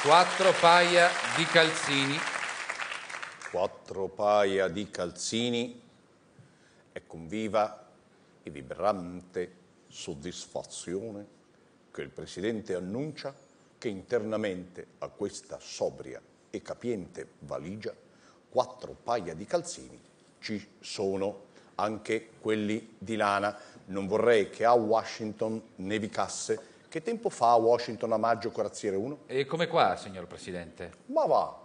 4 paia di calzini. 4 paia di calzini e con viva e vibrante soddisfazione che il Presidente annuncia che internamente a questa sobria e capiente valigia 4 paia di calzini ci sono, anche quelli di lana. Non vorrei che a Washington nevicasse. Che tempo fa a Washington a maggio, corazziere 1? E come qua, signor Presidente? Ma va!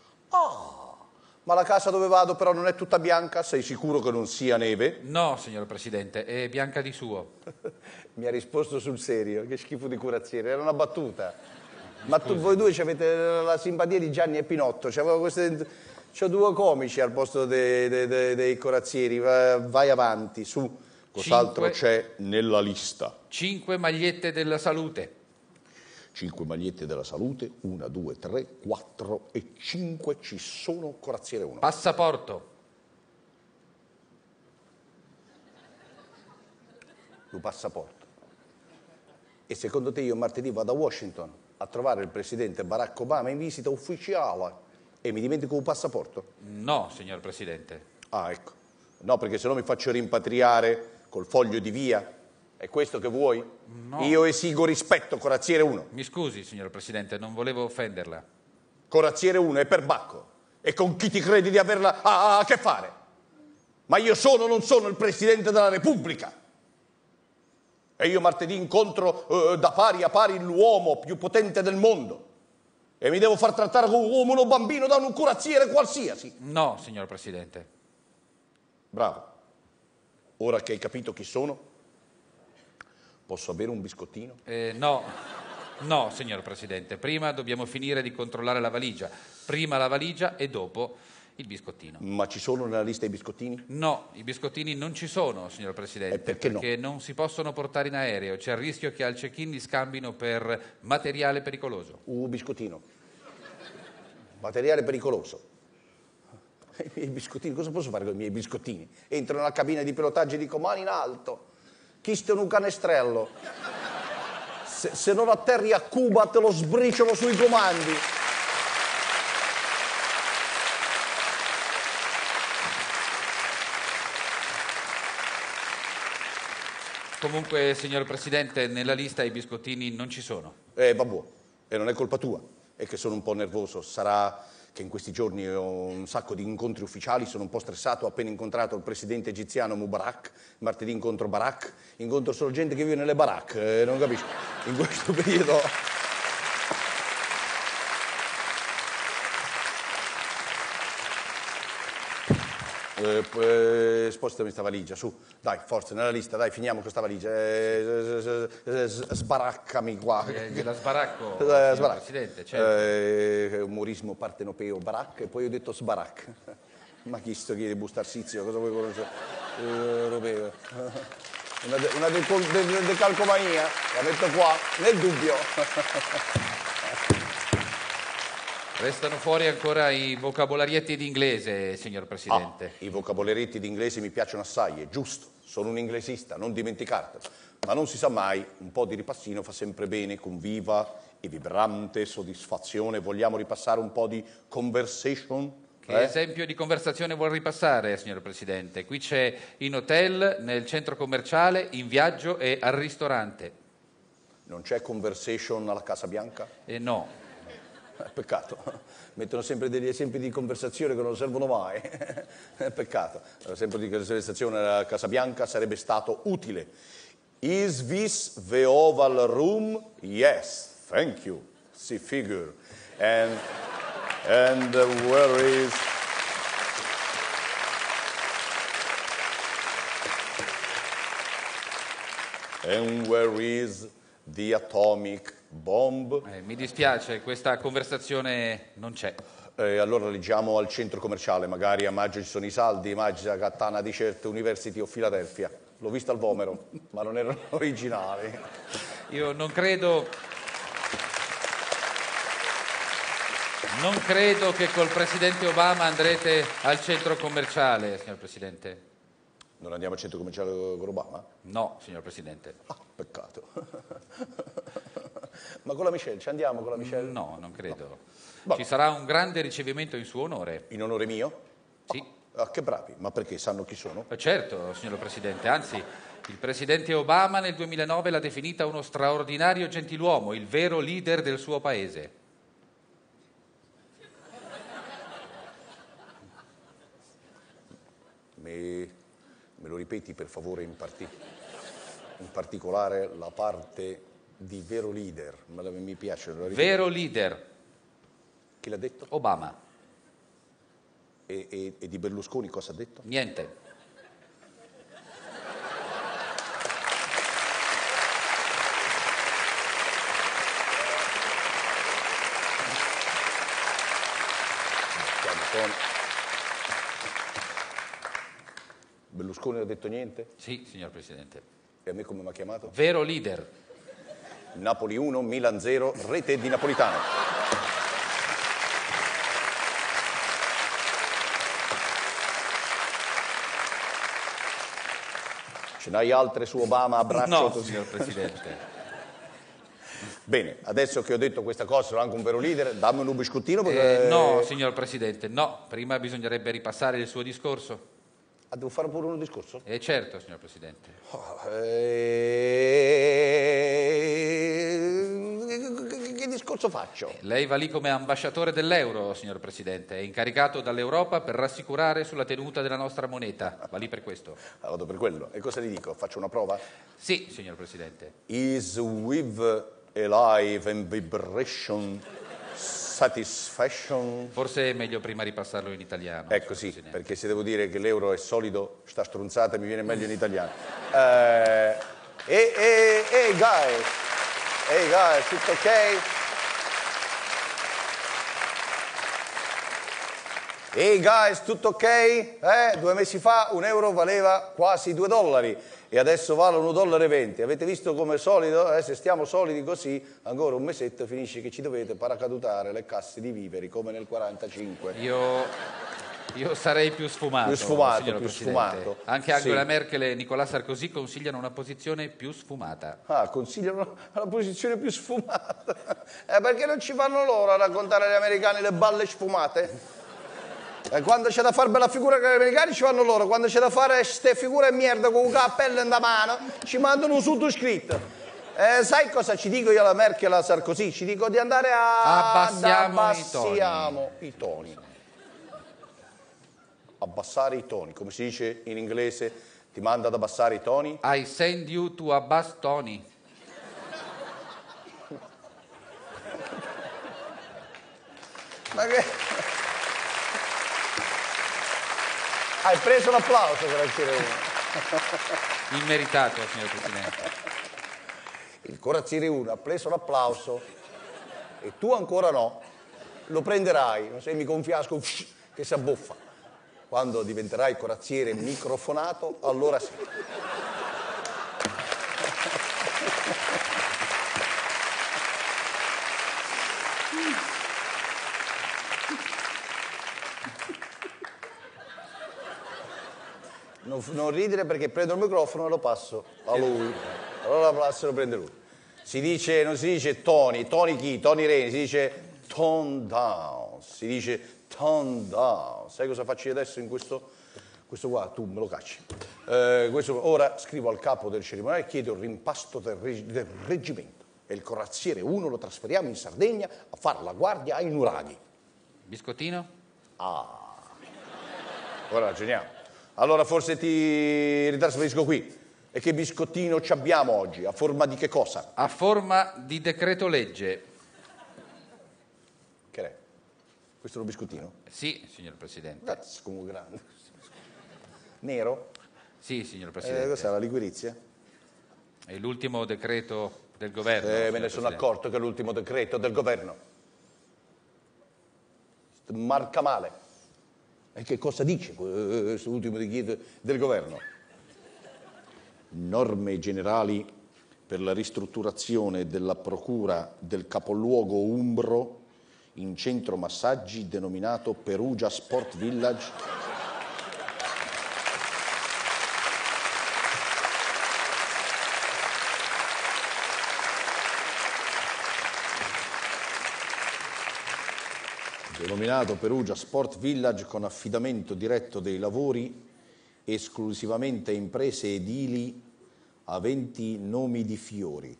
Ma la casa dove vado però non è tutta bianca? Sei sicuro che non sia neve? No, signor Presidente, è bianca di suo. Mi ha risposto sul serio, che schifo di corazziere, era una battuta. Ma voi due avete la simpatia di Gianni e Pinotto, c'ho 2 comici al posto dei corazzieri, vai avanti, su. Cos'altro c'è nella lista? 5 magliette della salute. 5 magliette della salute, 1, 2, 3, 4 e 5 ci sono, corazziere 1. Passaporto. Un passaporto. E secondo te io martedì vado a Washington a trovare il presidente Barack Obama in visita ufficiale e mi dimentico un passaporto? No, signor Presidente. Ah, ecco. No, perché se no mi faccio rimpatriare col foglio di via. È questo che vuoi? No. Io esigo rispetto, corazziere 1. Mi scusi, signor Presidente, non volevo offenderla. Corazziere 1 è per Bacco. E con chi ti credi di averla a che fare? Ma io sono o non sono il Presidente della Repubblica? E io martedì incontro da pari a pari l'uomo più potente del mondo. E mi devo far trattare come uno bambino da un corazziere qualsiasi. No, signor Presidente. Bravo. Ora che hai capito chi sono, posso avere un biscottino? No, signor Presidente. Prima dobbiamo finire di controllare la valigia. Prima la valigia e dopo il biscottino. Ma ci sono nella lista i biscottini? No, i biscottini non ci sono, signor Presidente. E perché no? Perché non si possono portare in aereo. C'è il rischio che al check-in li scambino per materiale pericoloso. Biscottino. Materiale pericoloso. I miei biscottini, cosa posso fare con i miei biscottini? Entro nella cabina di pilotaggio e dico mani in alto, chi sta in un canestrello? Se non atterri a Cuba te lo sbriciolo sui comandi. Comunque, signor Presidente, nella lista i biscottini non ci sono. Vabbè, e non è colpa tua, è che sono un po' nervoso. Sarà che in questi giorni ho un sacco di incontri ufficiali, sono un po' stressato, ho appena incontrato il presidente egiziano Mubarak, martedì incontro Barak, incontro solo gente che vive nelle baracche, non capisco. In questo periodo... spostami sta valigia, su, dai, forza, nella lista, dai, finiamo questa valigia, sbaraccami qua. Gliela sbaracco, signor Presidente, certo. Umorismo partenopeo, barak, e poi ho detto sbarac. Ma chi sto chiede bustarsizio, cosa vuoi conoscere? Europeo. Una decalcomania, la metto qua, nel dubbio. Restano fuori ancora i vocabolarietti d'inglese, signor Presidente. I vocabolarietti d'inglese mi piacciono assai, è giusto, sono un inglesista, non dimenticartelo. Ma non si sa mai, un po' di ripassino fa sempre bene, con viva e vibrante soddisfazione. Vogliamo ripassare un po' di conversation? Che esempio di conversazione vuol ripassare, signor Presidente? Qui c'è in hotel, nel centro commerciale, in viaggio e al ristorante. Non c'è conversation alla Casa Bianca? No. Peccato, mettono sempre degli esempi di conversazione che non servono mai. Peccato, l'esempio di conversazione alla Casa Bianca sarebbe stato utile. Is this the Oval Room? Yes, thank you. Si figure. And where is... And where is the atomic bomb? Mi dispiace, questa conversazione non c'è. Allora leggiamo al centro commerciale, magari a maggio ci sono i saldi, Maggia, Cattana di Cert University of Philadelphia. L'ho visto al Vomero, ma non erano originali. Io non credo che col Presidente Obama andrete al centro commerciale, signor Presidente. Non andiamo al centro commerciale con Obama? No, signor Presidente. Ah, peccato. Ma con la Michelle, ci andiamo con la Michelle? No, non credo. No. Ci sarà un grande ricevimento in suo onore. In onore mio? Sì. Ah, che bravi, ma perché sanno chi sono? Certo, signor Presidente, anzi, il Presidente Obama nel 2009 l'ha definita uno straordinario gentiluomo, il vero leader del suo paese. Me lo ripeti per favore in particolare la parte di vero leader, mi piace. Vero leader. Chi l'ha detto? Obama. E di Berlusconi cosa ha detto? Niente. Berlusconi ha detto niente? Sì, signor Presidente. E a me come mi ha chiamato? Vero leader. Napoli 1, Milan 0, rete di Napolitano. Ce n'hai altre su Obama? Abbraccio? No, così. signor Presidente. Bene, adesso che ho detto questa cosa, sono anche un vero leader, dammi un biscottino perché... No, signor Presidente, no. Prima bisognerebbe ripassare il suo discorso. Ah, devo fare pure un discorso? Certo, signor Presidente. Che discorso faccio? Lei va lì come ambasciatore dell'euro, signor Presidente. È incaricato dall'Europa per rassicurare sulla tenuta della nostra moneta. Va lì per questo. Ah, vado per quello. E cosa gli dico? Faccio una prova? Sì, signor Presidente. Is with alive and vibration satisfaction. Forse è meglio prima ripassarlo in italiano. Ecco sì, Presidente. perché se devo dire che l'euro è solido, sta stronzata mi viene meglio in italiano. Hey guys, tutto ok? Hey guys, tutto ok? 2 mesi fa un euro valeva quasi $2 e adesso vale $1,20. Avete visto come è solido? Se stiamo solidi così, ancora un mesetto finisce che ci dovete paracadutare le casse di viveri come nel 45. Io sarei più sfumato, signor Presidente. Sfumato. Anche Angela Sì. Merkel e Nicolas Sarkozy consigliano una posizione più sfumata. Ah, consigliano la posizione più sfumata. Perché non ci fanno loro a raccontare agli americani le balle sfumate? Quando c'è da fare bella figura che gli americani ci fanno loro, quando c'è da fare ste figure merda con un cappello in mano, ci mandano un sottoscritto. Sai cosa ci dico io alla Merkel e alla Sarkozy? Ci dico di andare Abbassiamo i toni. Abbassare i toni, come si dice in inglese, ti manda ad abbassare i toni. I send you to Abbas Tony. Ma che... Hai preso l'applauso per Corazziere 1. Immeritato, signor Presidente. Il Corazziere 1 ha preso l'applauso e tu ancora no. Lo prenderai, se mi confiasco che si abbuffa. Quando diventerai corazziere microfonato, allora sì. Non ridere perché prendo il microfono e lo passo a lui. Allora la passo e lo prende lui. Non si dice Tony chi? Tony Reni, si dice tone down, si dice tone down. Sai cosa faccio io adesso in questo qua? Tu me lo cacci. Ora scrivo al capo del cerimoniale e chiedo il rimpasto del reggimento. E il corazziere 1 lo trasferiamo in Sardegna a fare la guardia ai nuraghi. Biscottino? Ora ragioniamo. Allora forse ti ritrasferisco qui. E che biscottino ci abbiamo oggi? A forma di che cosa? A forma di decreto legge. Che è? Questo è un biscottino? Sì, signor Presidente. Cazzo, come grande. Nero? Sì, signor Presidente. Cos'è la liquirizia? È l'ultimo decreto del governo. Me ne signor sono Presidente. accorto che è l'ultimo decreto del governo. Marca male. E che cosa dice questo ultimo decreto del governo? Norme generali per la ristrutturazione della procura del capoluogo umbro in centro massaggi denominato Perugia Sport Village. denominato Perugia Sport Village con affidamento diretto dei lavori esclusivamente a imprese edili aventi nomi di fiori.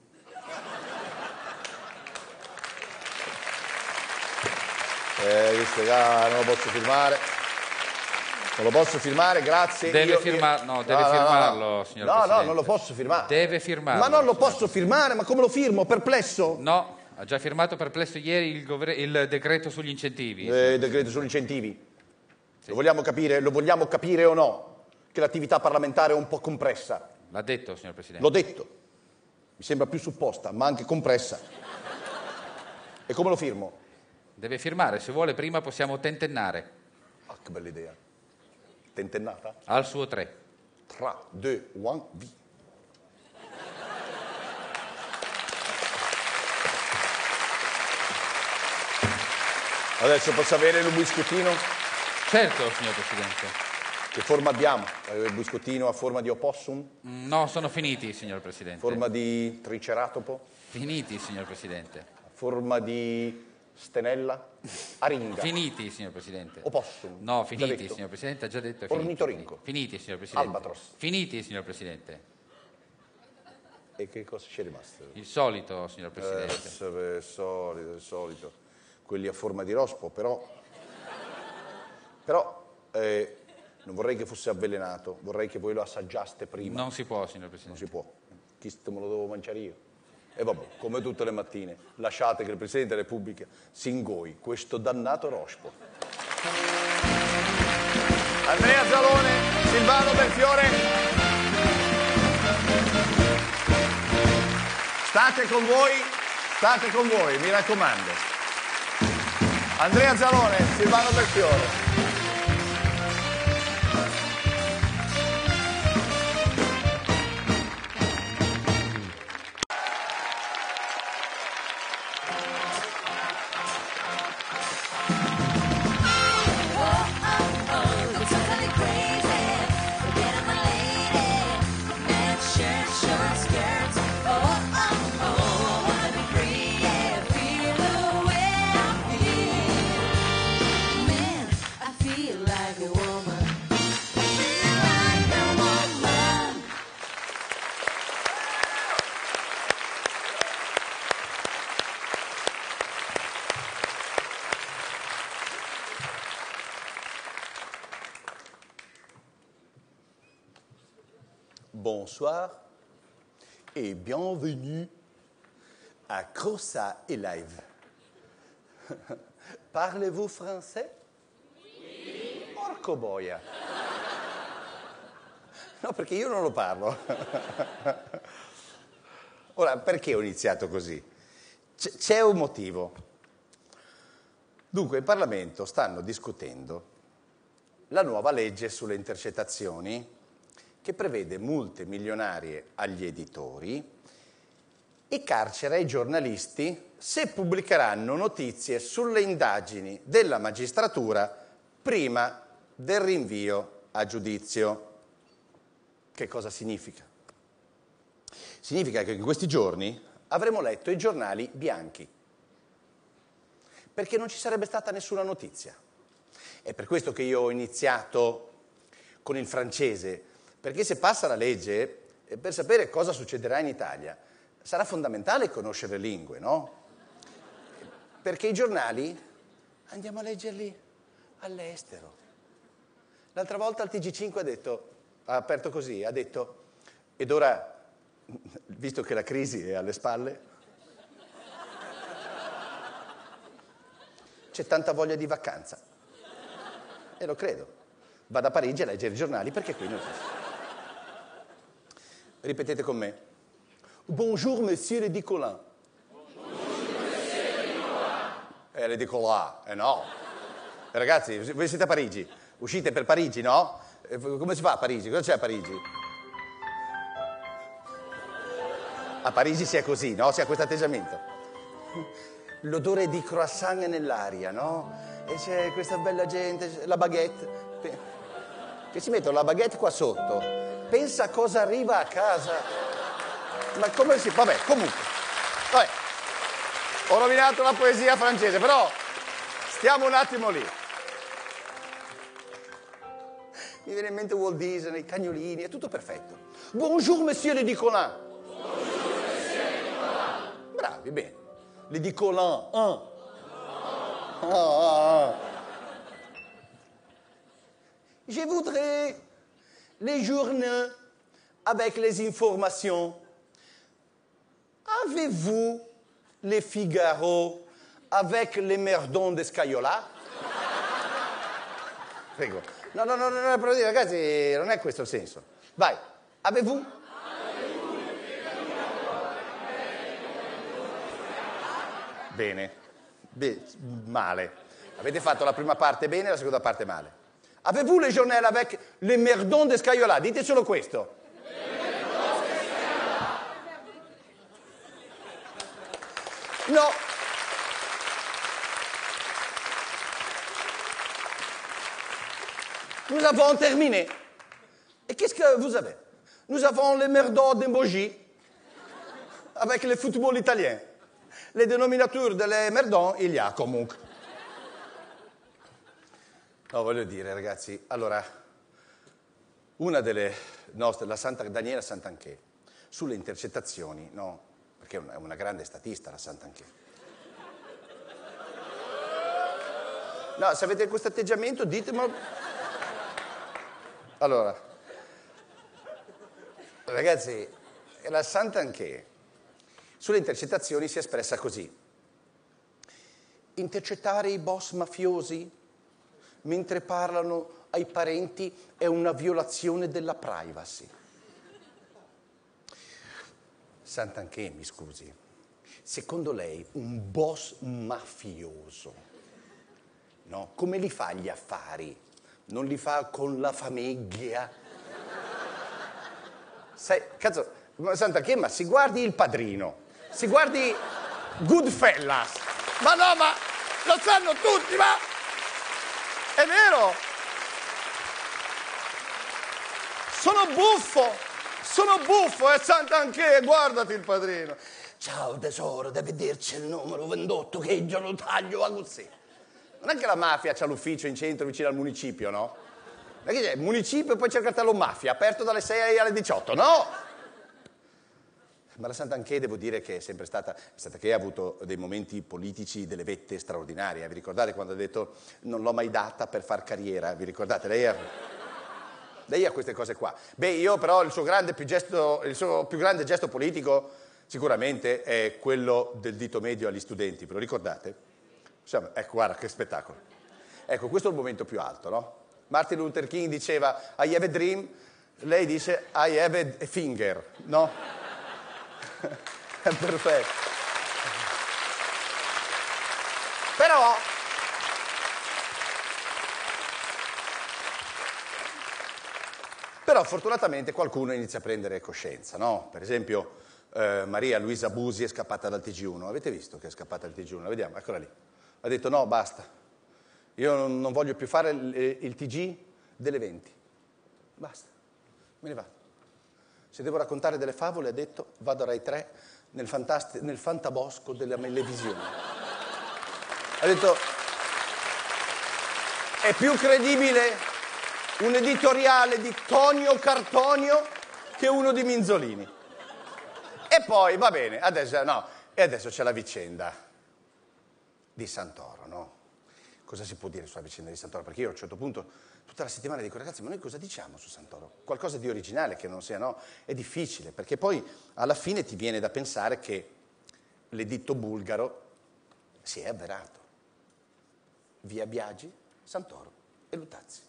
Non lo posso firmare. Non lo posso firmare, grazie. Deve firmarlo, signor Presidente. No, non lo posso firmare. Deve firmarlo. Ma non lo posso firmare, ma come lo firmo? Perplesso? No, ha già firmato perplesso ieri il decreto sugli incentivi. Il decreto sugli incentivi. Sì. Lo vogliamo capire o no? Che l'attività parlamentare è un po' compressa. L'ha detto, signor Presidente. L'ho detto. Mi sembra più supposta, ma anche compressa. E come lo firmo? Deve firmare, se vuole prima possiamo tentennare. Ah, che bella idea. Tentennata? Al suo 3. 3, 2, 1, via. Adesso posso avere il biscottino? Certo, signor Presidente. Che forma abbiamo? Il biscottino a forma di opossum? No, sono finiti, signor Presidente. Forma di triceratopo? Finiti, signor Presidente. Forma di stenella? Aringa? Finiti, signor Presidente. Opossum? No, finiti, signor Presidente, ha già detto. Ornitorinco? Finiti, signor Presidente. Albatros? Finiti, signor Presidente. E che cosa c'è rimasto? Il solito, signor Presidente. Il solito. Quelli a forma di rospo, però non vorrei che fosse avvelenato, vorrei che voi lo assaggiaste prima. Non si può, signor Presidente. Non si può. Chi me lo devo mangiare io? E vabbè, come tutte le mattine, lasciate che il Presidente della Repubblica si ingoi questo dannato rospo. Andrea Zalone, Silvano Belfiore. State con voi, mi raccomando. Andrea Zalone, Silvano Belfiore. Bonsoir et bienvenue à Crossa et Live. Parlez-vous français? Oui. Porco boia. No, perché io non lo parlo. Ora, perché ho iniziato così? C'è un motivo. Dunque, in Parlamento stanno discutendo la nuova legge sulle intercettazioni che prevede multe milionarie agli editori e carcere ai giornalisti se pubblicheranno notizie sulle indagini della magistratura prima del rinvio a giudizio. Che cosa significa? Significa che in questi giorni avremo letto i giornali bianchi, perché non ci sarebbe stata nessuna notizia. È per questo che io ho iniziato con il francese, perché se passa la legge, per sapere cosa succederà in Italia, sarà fondamentale conoscere le lingue, no? Perché i giornali andiamo a leggerli all'estero. L'altra volta il TG5 ha aperto così, ha detto, ed ora, visto che la crisi è alle spalle, c'è tanta voglia di vacanza. E lo credo. Vado a Parigi a leggere i giornali perché qui non c'è. Ripetete con me. Bonjour, monsieur le Dicolin. Bonjour, monsieur le Dicolin. Le Dicolin, no. Ragazzi, voi siete a Parigi, uscite per Parigi, no? Come si fa a Parigi? Cosa c'è a Parigi? A Parigi si è così, no? Si ha questo atteggiamento. L'odore di croissant è nell'aria, no? E c'è questa bella gente, la baguette, che si mettono la baguette qua sotto. Pensa cosa arriva a casa. Ma come si... Vabbè, comunque. Vabbè. Ho rovinato la poesia francese, però Stiamo un attimo lì. Mi viene in mente Walt Disney, i cagnolini, è tutto perfetto. Bonjour, monsieur le Dicolin. Bonjour, monsieur le Dicolin. Bravi, bene. Le Dicolin, Je voudrais les journaux avec les informations. Avez-vous les Figaro avec les merdons de Scaiola? Prego. No, però ragazzi, non è questo il senso. Vai, avez-vous? Bene. Male. Avete fatto la prima parte bene e la seconda parte male. Avez-vous les journaux avec les merdons de Scaiola? Dite solo questo. No. Nous avons terminé. Et qu'est-ce que vous avez? Nous avons les merdons d'Embogi avec le football italien. Les dénominateurs delle merdons, il y a comunque. No, voglio dire, ragazzi, allora, una delle nostre, la Santa Daniela Santanchè, sulle intercettazioni, no, perché è una grande statista la Santanchè. No, se avete questo atteggiamento, ditemelo. Allora, ragazzi, la Santanchè sulle intercettazioni si è espressa così. Intercettare i boss mafiosi mentre parlano ai parenti è una violazione della privacy. Santanchè, mi scusi, secondo lei un boss mafioso, no? Come li fa gli affari? Non li fa con la famiglia? Sai, cazzo, Santanchè, ma si guardi Il Padrino, si guardi Goodfellas, ma no, ma lo sanno tutti, ma è vero? Sono buffo, Santanchè, guardati Il Padrino. Ciao tesoro, devi dirci il numero 28 che io lo taglio a così. Non è che la mafia c'ha l'ufficio in centro vicino al municipio, no? Non è che c'è il municipio e poi c'è il cartello mafia, aperto dalle 6 alle 18, no? Ma la Santanchè devo dire che è sempre stata, Santanchè ha avuto dei momenti politici, delle vette straordinarie. Vi ricordate quando ha detto non l'ho mai data per far carriera? Vi ricordate? Lei ha queste cose qua. Beh, io però il suo più grande gesto politico sicuramente è quello del dito medio agli studenti, ve lo ricordate? Ecco, guarda che spettacolo. Ecco, questo è il momento più alto, no? Martin Luther King diceva I have a dream, lei dice I have a finger, no? È perfetto. Però fortunatamente qualcuno inizia a prendere coscienza, no? Per esempio Maria Luisa Busi è scappata dal TG1, avete visto che è scappata dal TG1? La vediamo, eccola lì. Ha detto no, basta, io non voglio più fare il TG delle 20, basta, me ne vado. Se devo raccontare delle favole, ha detto, vado a Rai 3 nel fantabosco della televisione. Ha detto, è più credibile un editoriale di Tonio Cartonio che uno di Minzolini. E poi, va bene, adesso c'è la vicenda di Santoro, no? Cosa si può dire sulla vicenda di Santoro? Perché io a un certo punto, tutta la settimana dico, ragazzi, ma noi cosa diciamo su Santoro? Qualcosa di originale che non sia, no? È difficile, perché poi alla fine ti viene da pensare che l'editto bulgaro si è avverato. Via Biagi, Santoro e Luttazzi.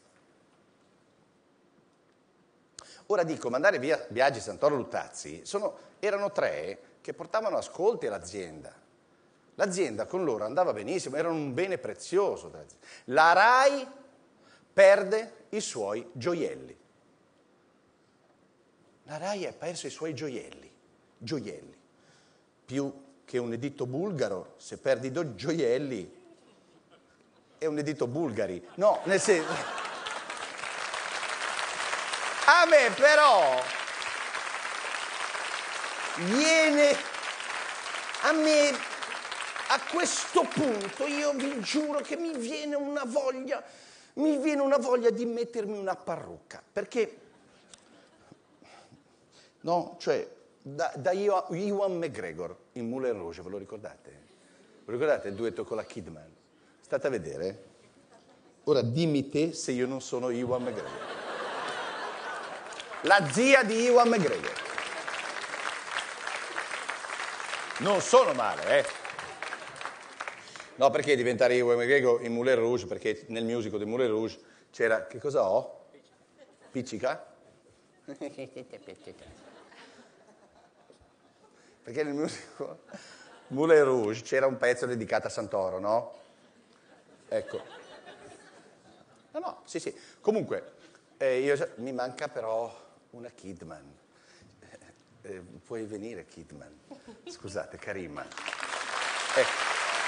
Ora dico, mandare via Biagi, Santoro e Luttazzi erano tre che portavano ascolti all'azienda. L'azienda con loro andava benissimo, erano un bene prezioso. La Rai perde i suoi gioielli. La Rai ha perso i suoi gioielli. Più che un editto bulgaro, se perdi due gioielli, è un editto bulgari. No, nel senso... A me però viene... A me a questo punto io vi giuro che mi viene una voglia di mettermi una parrucca, perché, no, cioè, da Ewan McGregor in Moulin Rouge, ve lo ricordate? Lo ricordate il duetto con la Kidman? State a vedere. Ora dimmi te se io non sono Ewan McGregor. La zia di Ewan McGregor. Non sono male, No, perché diventare Ewan McGregor in Moulin Rouge? Perché nel musical di Moulin Rouge c'era... Che cosa ho? Piccica? Perché nel musical Moulin Rouge c'era un pezzo dedicato a Santoro, no? Ecco. No, sì. Comunque, mi manca però una Kidman. Puoi venire, Kidman? Scusate, Karima. Ecco.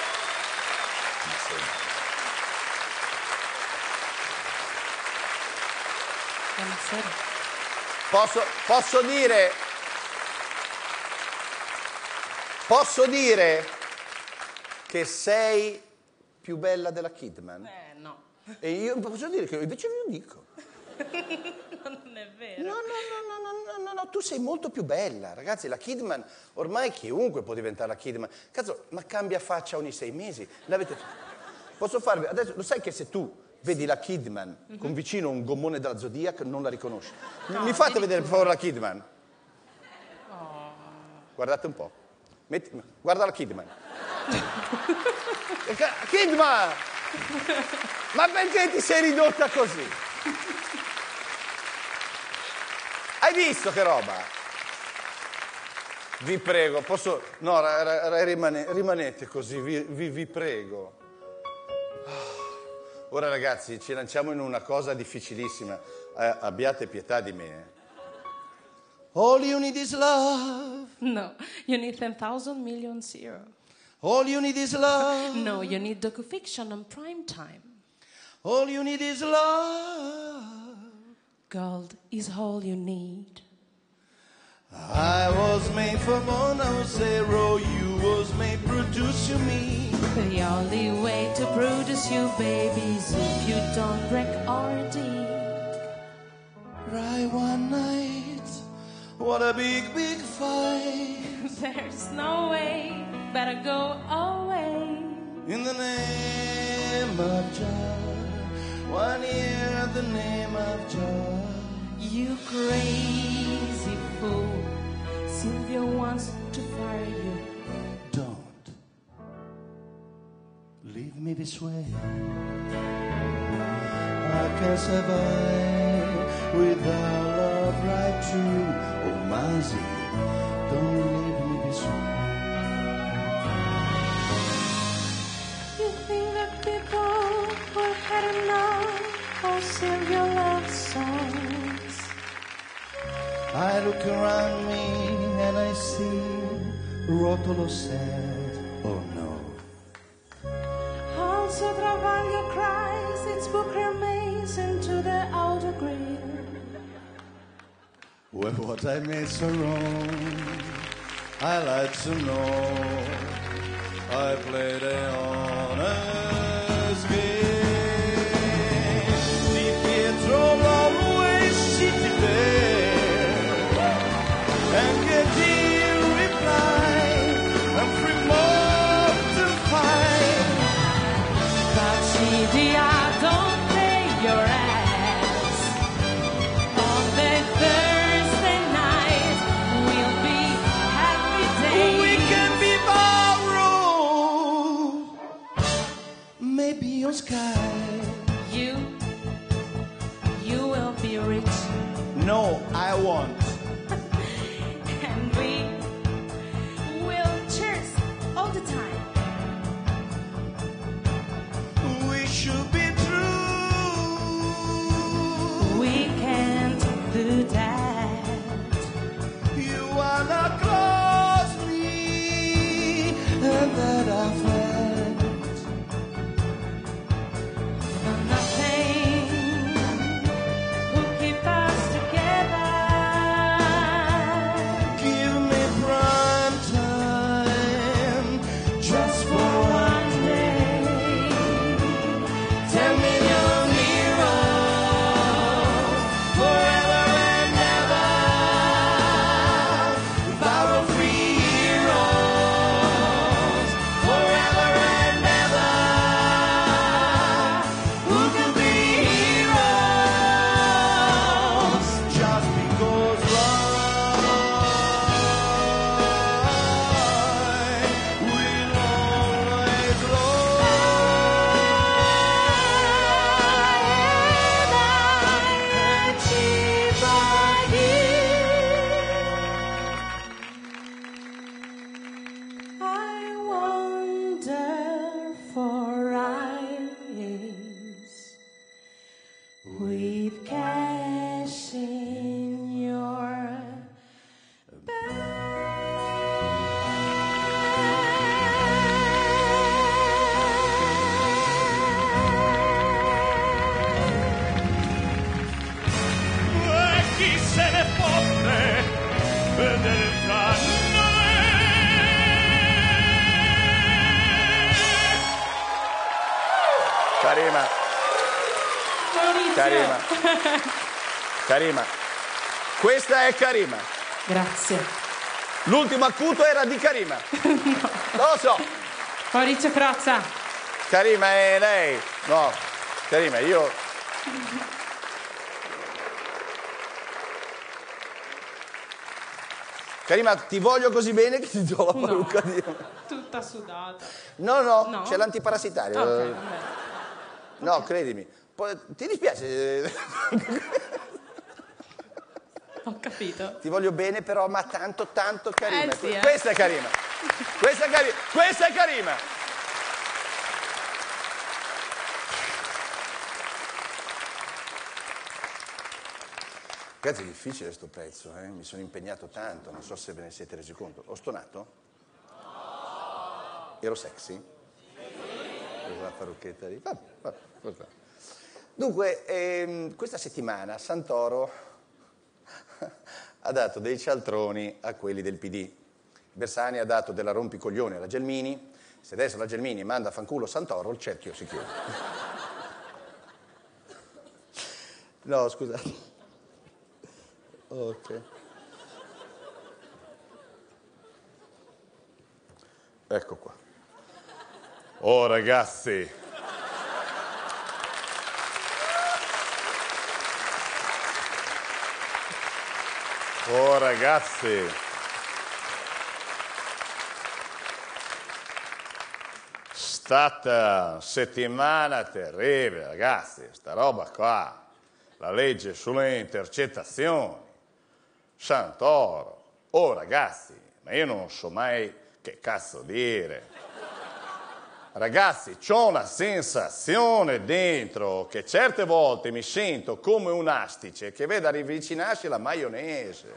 Posso dire che sei più bella della Kidman? No. E io posso dire che invece ve lo dico. Non è vero. No, tu sei molto più bella, ragazzi. La Kidman, ormai chiunque può diventare la Kidman. Cazzo, ma cambia faccia ogni 6 mesi. Posso farvi, adesso lo sai che se tu vedi la Kidman con vicino un gommone della Zodiac non la riconosci. No, Mi fate vedere per favore la Kidman? Oh. Guardate un po'. Guarda la Kidman. Kidman! Ma perché ti sei ridotta così? Hai visto che roba? Vi prego, posso... No, rimanete così, vi prego. Ora ragazzi, ci lanciamo in una cosa difficilissima. Abbiate pietà di me. All you need is love. No, you need 10,000 million zero. All you need is love. No, you need docufiction on prime time. All you need is love. Gold is all you need. I was made for Mona Zero, you was made produce me. The only way to produce you, baby, is if you don't break our deed. Right one night, what a big fight. There's no way, better go away. In the name of Jah, one year the name of Jah. You crazy fool, Sylvia wants to fire you. Don't leave me this way. I can't survive without love right true. Oh, Mazi, don't leave me this way. You think that people will had enough of Sylvia love songs? I look around me and I see Rotolo said, oh no. Also Travaglio cries, its book remains into the outer grave. Well, what I made so wrong, I like to know. I played a honest game. Di Pietro always sit there. And get the reply, I'm free more to find. Bacidia, don't pay your ass. On the Thursday night will be happy days. We can be borrowed, maybe on Sky. You will be rich. No, I won't. And we will cheers all the time. We should be true. We can't do that. You wanna close me, and that I felt. But nothing will keep us together. Give me prime time, just for Karima. Karima. Karima. Questa è Karima. Grazie. L'ultimo acuto era di Karima. No. Lo so. Maurizio Crozza. Karima è lei. No, Karima, io... Karima, ti voglio così bene che ti do la parrucca di... Tutta sudata. No, c'è l'antiparassitario. Ok, vabbè. No, credimi. Poi, ti dispiace? Ho capito. Ti voglio bene, però, ma tanto Karima. Sì, Questa è Karima. Questa è Karima. Questa è Karima. Ragazzi, è difficile sto pezzo, mi sono impegnato tanto, non so se ve ne siete resi conto. Ho stonato? Ero sexy? Sì. La parrucchetta lì. Vabbè. Dunque, questa settimana Santoro ha dato dei cialtroni a quelli del PD. Bersani ha dato della rompicoglione alla Gelmini. Se adesso la Gelmini manda a fanculo Santoro, il cerchio si chiude. No, scusate. Ok. Ecco qua. Oh ragazzi. Oh ragazzi. Stata settimana terribile, ragazzi, sta roba qua. La legge sulle intercettazioni. Santoro, oh ragazzi, ma io non so mai che cazzo dire. Ragazzi, c'ho una sensazione dentro che certe volte mi sento come un astice che vede riavvicinarsi la maionese.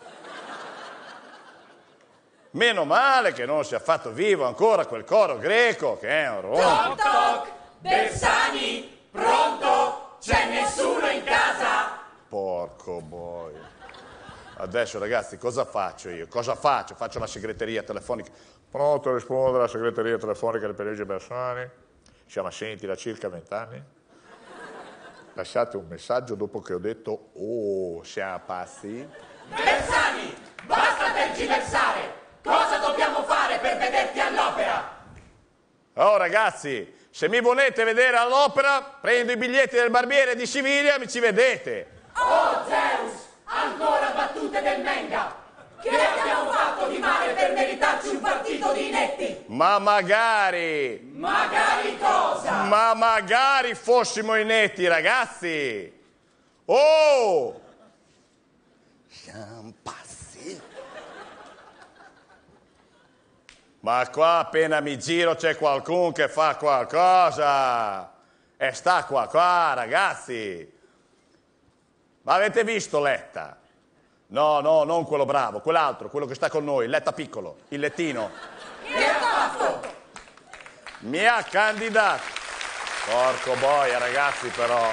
Meno male che non si è fatto vivo ancora quel coro greco che è un rompo. Toc toc, Bersani, pronto? C'è nessuno in casa? Porco boia. Adesso ragazzi cosa faccio io? Cosa faccio? Faccio la segreteria telefonica. Pronto a rispondere alla segreteria telefonica del Pellegio Bersani? Siamo assenti da circa 20 anni. Lasciate un messaggio dopo che ho detto oh, siamo pazzi. Bersani, basta tergiversare! Cosa dobbiamo fare per vederti all'opera? Oh ragazzi, se mi volete vedere all'opera, prendo i biglietti del barbiere di Siviglia e mi ci vedete. Oh Zeus! Ancora battute del Menga! Che abbiamo fatto di male per meritarci un partito di inetti? Ma magari! Magari cosa? Ma magari fossimo inetti, ragazzi! Oh! Siamo pazzi? Ma qua appena mi giro c'è qualcuno che fa qualcosa! E sta qua, ragazzi! Ma avete visto Letta? No, non quello bravo, quell'altro, quello che sta con noi, Letta piccolo, il lettino. Che ha fatto? Mi ha candidato. Porco boia, ragazzi, però.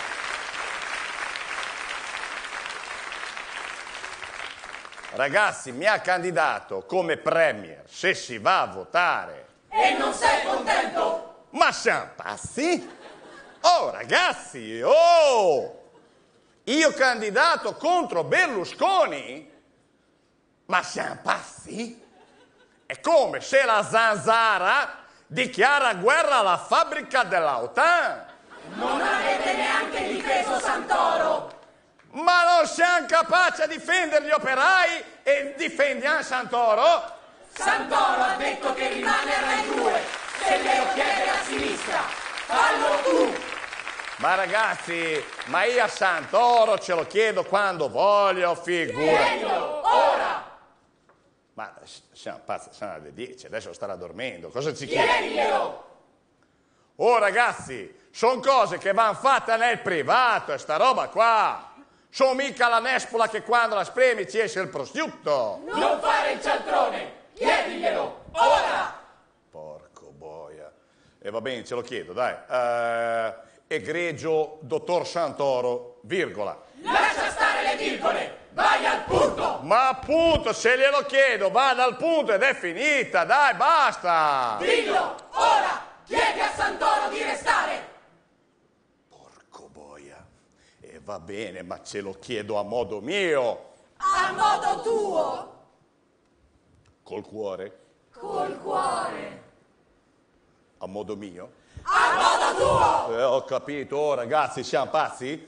Ragazzi, mi ha candidato come premier se si va a votare. E non sei contento? Ma siamo pazzi? Oh, ragazzi, oh! Io candidato contro Berlusconi? Ma siamo pazzi? È come se la Zanzara dichiara guerra alla fabbrica dell'Autan. Non avete neanche difeso Santoro. Ma non siamo capaci a difendere gli operai e difendiamo Santoro? Santoro ha detto che rimane a Rai 2. Se glielo chiede a sinistra, fallo tu. Ma ragazzi, ma io a Santoro ce lo chiedo quando voglio, figura. Chiedilo, ora! Ma siamo pazzi, sono alle 10, adesso starà dormendo, cosa ci chiede? Chiediglielo! Oh ragazzi, sono cose che vanno fatte nel privato, e sta roba qua. Sono mica la nespola che quando la spremi ci esce il prosciutto. Non fare il cialtrone! Chiediglielo, ora! Porco boia. E va bene, ce lo chiedo, dai. Egregio dottor Santoro, virgola. Lascia stare le virgole! Vai al punto! Ma appunto, se glielo chiedo, vada al punto ed è finita, dai, basta! Dillo, ora! Chiedi a Santoro di restare! va bene, ma ce lo chiedo a modo mio. A modo tuo. Col cuore? Col cuore. A modo mio? A modo tuo. Ho capito, oh, ragazzi, siamo pazzi?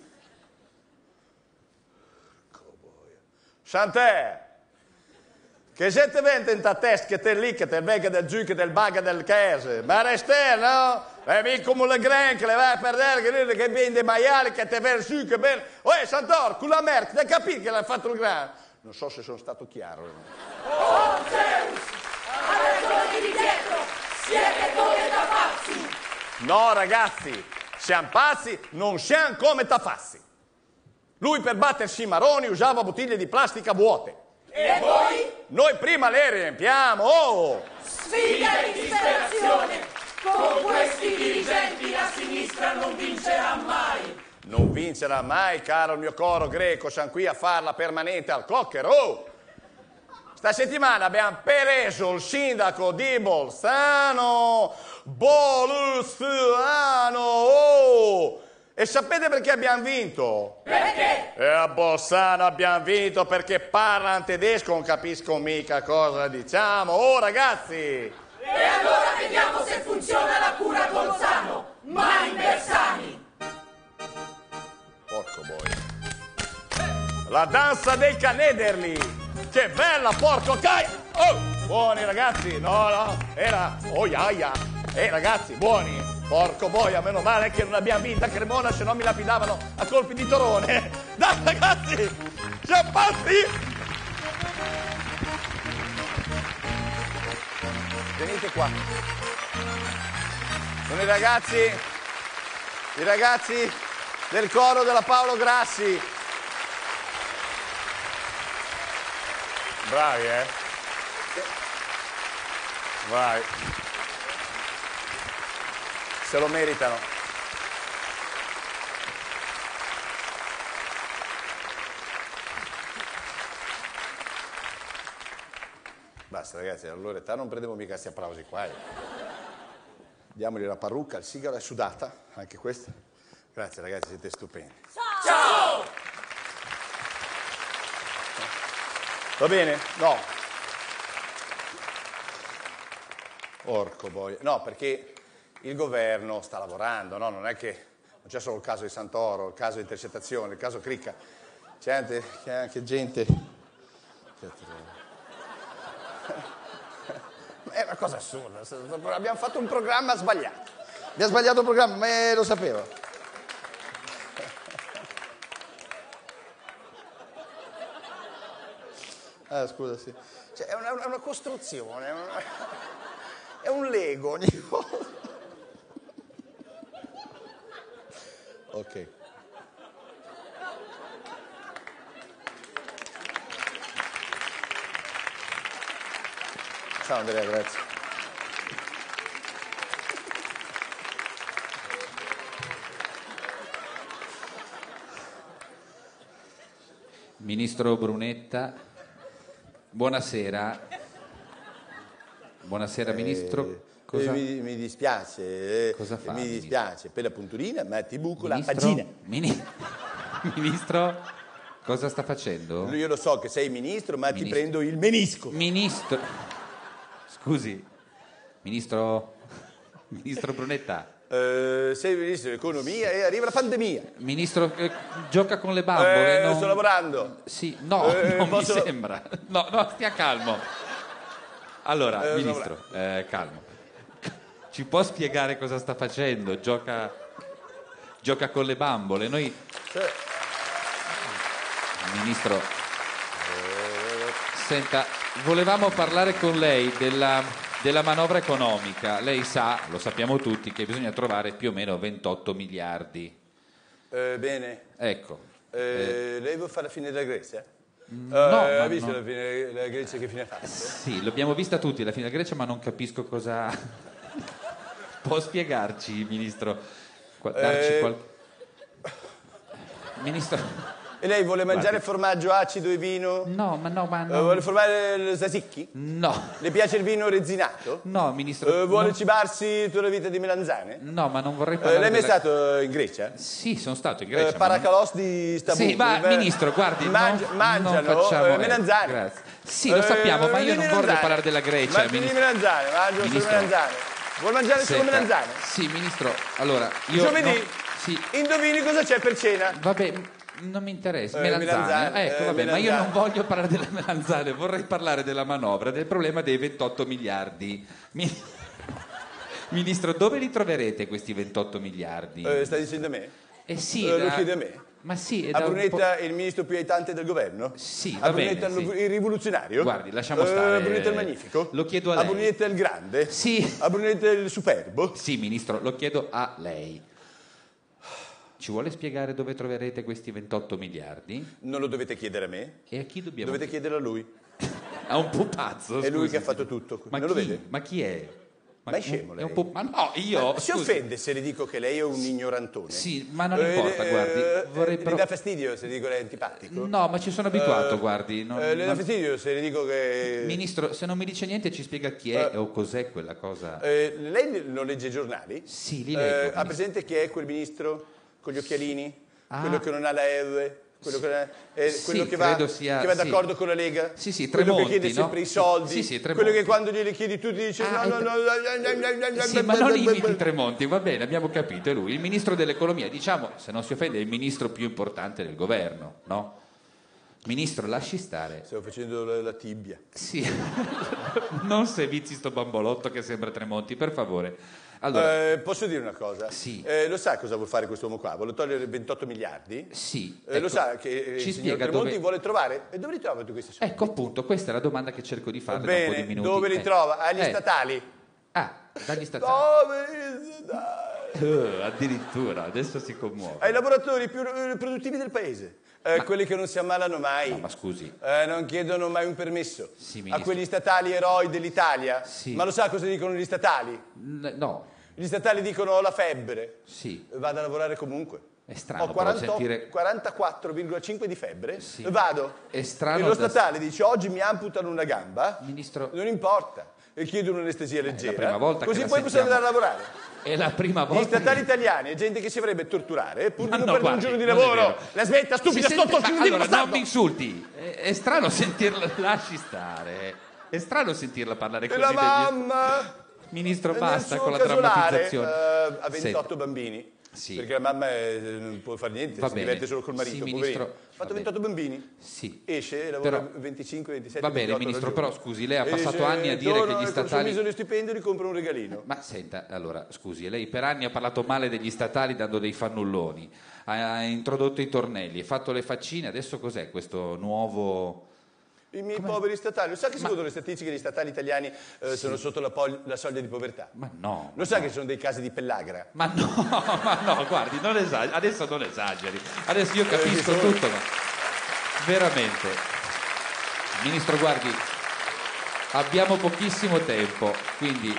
Chantè, che se te vende in ta testa che te lì, che te vega del giù, che del baga del case, ma resta, no? E mi come le gren, che le vai a perdere, che viene dei maiali, che te vede su, che bene. Oh, Santoro, con la merda, hai capito che l'ha fatto il gran? Non so se sono stato chiaro. Oh, Zeus, ha ragione di dietro, siete come da pazzi. No, ragazzi, siamo pazzi, non siamo come tafassi. Lui per battersi i maroni usava bottiglie di plastica vuote. E voi? Noi prima le riempiamo, oh! Sfida e disperazione. Con questi dirigenti la sinistra non vincerà mai. Non vincerà mai, caro il mio coro greco, siamo qui a farla permanente al Cocker, oh! Sta settimana abbiamo preso il sindaco di Bolzano, oh! E sapete perché abbiamo vinto? Perché? E a Bolzano abbiamo vinto perché parlano tedesco, non capisco mica cosa diciamo. Oh ragazzi! E allora vediamo se funziona la cura Bolzano. Mani Bersani. Porco boia. La danza dei canederli. Che bella, porco caia! Oh! Buoni ragazzi, no, era... Oh, iaia! Ragazzi, buoni! Porco boia, meno male che non abbiamo vinta Cremona, se no mi lapidavano a colpi di torone. Dai ragazzi, siamo pazzi! Venite qua. Sono i ragazzi del coro della Paolo Grassi. Bravi, Vai. Se lo meritano. Basta ragazzi, all'età non prendevo mica questi applausi qua. Diamogli la parrucca, il sigaro è sudata, anche questa. Grazie ragazzi, siete stupendi. Ciao! Va bene? No. Porco boia. No, perché il governo sta lavorando, no? Non è che non c'è solo il caso di Santoro, il caso di intercettazione, il caso Cricca. C'è anche gente... È una cosa assurda. Abbiamo fatto un programma sbagliato. Abbiamo sbagliato il programma, ma lo sapevo. Scusa, sì. Cioè, è una costruzione, è un Lego ogni volta. Ok. Ciao Andrea, grazie. Ministro Brunetta, buonasera. Buonasera Ministro. Cosa... Mi dispiace. Cosa fa, Mi dispiace. Per la punturina metti buco la Ministro? pagina. Ministro, cosa sta facendo? Io lo so che sei ministro, ma ti Ministro. prendo il menisco. Ministro, scusi, Ministro Brunetta. Sei ministro dell'economia e arriva la pandemia. Ministro, gioca con le bambole. Non... Sto lavorando. Sì, no, non posso... mi sembra. No, stia calmo. Allora, Ministro, calmo. Ci può spiegare cosa sta facendo? Gioca con le bambole. Noi... Ministro, senta, volevamo parlare con lei della manovra economica. Lei sa, lo sappiamo tutti, che bisogna trovare più o meno 28 miliardi. Bene. Ecco. Lei vuole fare la fine della Grecia? No, ha visto no. la fine della Grecia che fine ha fatto? Sì, l'abbiamo vista tutti, la fine della Grecia, ma non capisco cosa... Può spiegarci, Ministro? Darci qualche... Ministro... E lei vuole mangiare Guardi. formaggio acido e vino? No, ma no. Vuole formare le sasicchi? No, Le piace il vino resinato? no, ministro. Vuole no. cibarsi tutta la vita di melanzane? No, ma non vorrei parlare Lei è mai della- stato in Grecia? Sì, sono stato in Grecia. ma non- Paracalos di Istanbul. Sì, ma ministro, guardi, mangiano non facciamo, melanzane. Grazie. Sì, lo sappiamo, ma io non vorrei parlare della Grecia, Mangiano ministro. melanzane, mangiano solo Ministro. melanzane. Vuole mangiare solo Senta, melanzane? Sì, ministro, allora, io... Giovedì, non- Sì, indovini cosa c'è per cena? vabbè, non mi interessa, melanzane, melanzane. Ecco, vabbè, ma io melanzane. non voglio parlare delle melanzane, vorrei parlare della manovra, del problema dei 28 miliardi. Ministro, dove li troverete questi 28 miliardi? Sta dicendo a me? Sì, Lo chiede a me? Ma sì, è A da un Brunetta è il ministro più aiutante del governo? Sì, A va Brunetta bene, sì. il rivoluzionario? Guardi, lasciamo stare. A Brunetta il magnifico? Lo chiedo a A lei. Brunetta il grande? Sì. A Brunetta il superbo? Sì, ministro, lo chiedo a lei. Ci vuole spiegare dove troverete questi 28 miliardi? Non lo dovete chiedere a me, E a chi dobbiamo dovete chiederlo a lui. A un pupazzo, È lui scusi. che ha fatto tutto. Ma non lo chi? vede? Ma chi è? Ma è scemo È lei. un ma no, io... Si scusi. offende se le dico che lei è un ignorantone? Sì, ma non importa, guardi. Vorrei Mi però... dà fastidio se le dico che lei è antipatico? No, ma ci sono abituato, guardi. Le dà fastidio se le dico che... Ministro, se non mi dice niente ci spiega chi è o cos'è quella cosa. Lei non legge i giornali? Sì, li leggo. Ha ministro. presente chi è quel ministro con gli occhialini? Ah. Quello che non ha la R? Quello che, Sì, quello che va, credo sia- che va sì. d'accordo con la Lega? Sì, sì, quello Tremonti, che chiede sempre no? i soldi? Sì, sì, quello Tremonti. che quando glieli chiedi tu ti dice Ah, no, no, no. Sì, ma non imiti Tremonti, va bene, abbiamo capito, è lui, il ministro dell'economia, diciamo, se non si offende, è il ministro più importante del governo, no? Ministro, lasci stare. Stavo facendo la tibia. Sì, non sevizi sto bambolotto che sembra Tremonti, per favore. Allora, Posso dire una cosa? Sì. Lo sa cosa vuole fare quest'uomo qua? Vuole togliere 28 miliardi? sì, Lo ecco, sa che il ci signor spiega Tremonti dove... vuole trovare? E dove li trova tu questi soldi? Ecco appunto, questa è la domanda che cerco di farle da un po' di Bene, minuti. dove li trova? Agli statali. Ah, dagli statali. Dove gli statali? Addirittura, adesso si commuove. Ai lavoratori più produttivi del paese, quelli che non si ammalano mai, No, ma scusi. non chiedono mai un permesso, Sì, a ministro. quegli statali eroi dell'Italia. Sì. Ma lo sa cosa dicono gli statali? No, Gli statali dicono ho la febbre, sì, vado a lavorare comunque. è strano Ho però sentire... 44,5 di febbre, Sì. vado. È strano E lo da- statale dice oggi mi amputano una gamba, Ministro, non importa, e chiedo un'anestesia leggera, prima volta che così la poi possiamo sentiamo. andare a lavorare. è la prima Gli volta statali italiani è gente che si vorrebbe torturare pur Ma di non no, perdere un guardi, giorno di non è lavoro. vero. La smetta, stupida, Si sente- sto ma allora, bastardo. non mi insulti, è strano sentirla, lasci stare, è strano sentirla parlare E così la degli... mamma Ministro, nel basta suo con la casolare, drammatizzazione. ha 28 bambini. Sì. Perché la mamma non può fare niente, Va si bene. diverte solo col marito. Sì, poverino. ministro, Ha fatto va 28 bambini. Sì. Esce, lavora Però- 25, 27, Va bene, 28 ministro, al giorno. però, scusi, lei ha E passato dice, anni a dire torno che gli e statali- Con il sorriso di stipendio gli compro un regalino. Ma senta, allora, scusi, lei per anni ha parlato male degli statali dando dei fannulloni, ha introdotto i tornelli, ha fatto le faccine, adesso cos'è questo nuovo... I miei poveri statali. Lo sa che secondo le statistiche gli statali italiani sono sotto la soglia di povertà? Ma no. Lo sa che ci sono dei casi di pellagra? Ma no, guardi, non esageri, adesso non esageri. Adesso io capisco sono- tutto, ma veramente. Ministro, guardi, abbiamo pochissimo tempo, quindi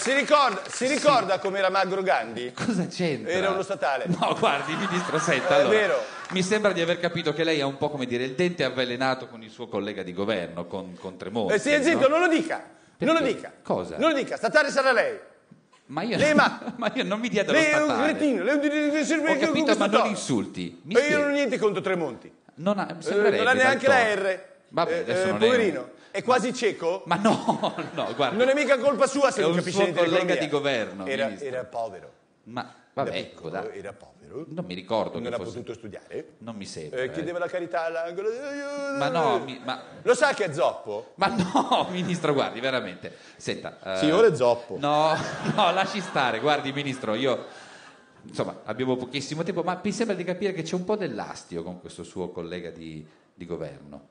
Si ricorda come era magro Gandhi? cosa c'entra? Era uno statale. No, guardi, ministro, senta, È allora, vero. mi sembra di aver capito che lei ha un po' come dire il dente avvelenato con il suo collega di governo, con Tremonti. Sì, zitto, no? non lo dica. Non lo Perché? dica. Cosa? Non lo dica, statale sarà lei. Ma io, Lei è matto. ma io non mi dia dello Lei è un statale. cretino, lei è un Ho capito, ma non tono. insulti. Mi E io spieghi. non ho niente contro Tremonti. Non sembrerebbe non ha neanche la dal tono. R. Vabbè, adesso non è poverino. È quasi cieco. Ma no, guarda. Non è mica colpa sua se È non un capisce suo niente di collega economia. di governo, Era ministro. povero. Ma Da vabbè, piccolo dai. era povero. Non mi ricordo Non che ha fosse. potuto studiare. Non mi sembra. Chiedeva la carità all'angolo. Ma no, Lo sa che è zoppo? ma no, ministro, guardi, veramente. Senta. Signore zoppo. No, lasci stare, guardi, ministro, io. Insomma, abbiamo pochissimo tempo, ma mi sembra di capire che c'è un po' dell'astio con questo suo collega di governo.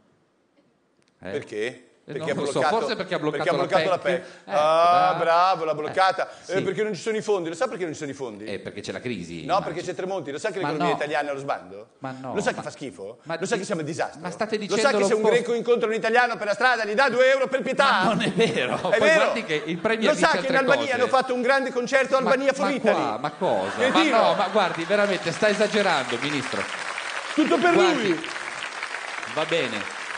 Perché? Non ha lo so, bloccato, forse perché ha bloccato la la PEC. PEC. Bravo, l'ha bloccata. sì. Perché non ci sono i fondi. Lo sa perché non ci sono i fondi? Perché c'è la crisi. No, immagino. perché c'è Tremonti. Lo sa che Ma l'economia no. italiana è allo sbando? Ma no, Lo sa che ma- fa schifo? ma Lo sa di- che siamo a disastro? ma state Lo sa dicendolo che se un un po'. greco incontra un italiano per la strada gli dà 2 euro per pietà? Ma non è vero. È Poi vero. guardi che il Premier Lo sa dice che in altre Albania cose. hanno fatto un grande concerto Albania for ma Italy? qua, ma cosa? Che Ma tiro? no, ma guardi, veramente sta esagerando, ministro. Tutto per Guardi, lui. Va bene.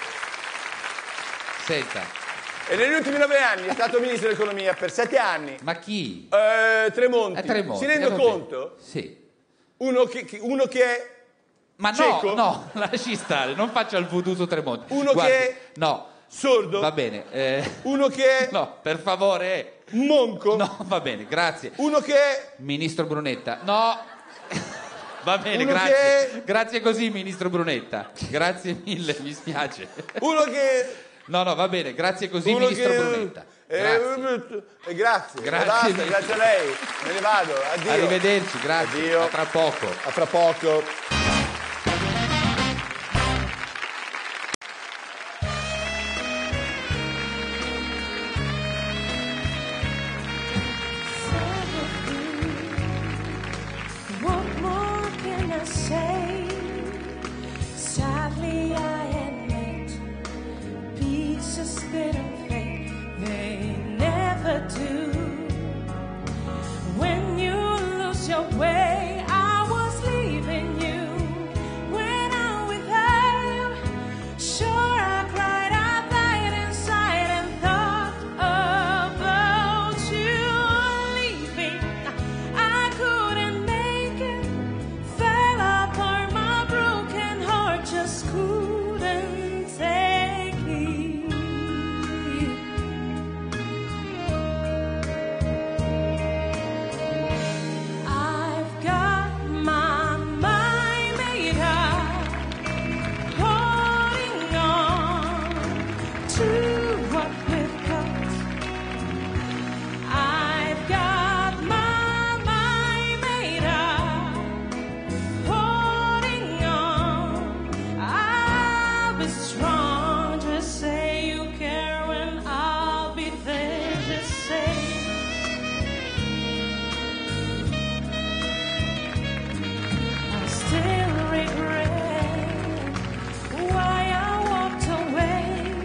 Senta. E negli ultimi 9 anni è stato ministro dell'economia per 7 anni. Ma chi? Tremonti. Tremonti. Si rende conto? Sì. Uno che è Ma cieco? no, lasci stare, non faccia il voodoo su Tremonti. Uno Guardi, che è no, sordo? va bene. Uno che è No, per favore. monco? No, va bene, grazie. Uno che è Ministro Brunetta. No. Va bene, Uno grazie. che- Grazie così, Ministro Brunetta. Grazie mille, mi spiace. uno che No, va bene, grazie così, uno Ministro che Brunetta. Grazie. Grazie. Grazie Basta, mille. grazie a lei. Me ne vado. Addio. Arrivederci, grazie. Addio. A tra poco. A fra poco. What more can I say? Sadly, I admit pieces didn't fit. They never do. When you lose your way, I was leaving you. When I'm with her, sure I cried, I died inside and thought about you leaving. I couldn't make it, fell apart, my broken heart just couldn't take it. I've got my mind made up, holding on to what we've got. I've got my mind made up, holding on. I'll be strong, just say you care and I'll be there, just say. I still regret why I walked away.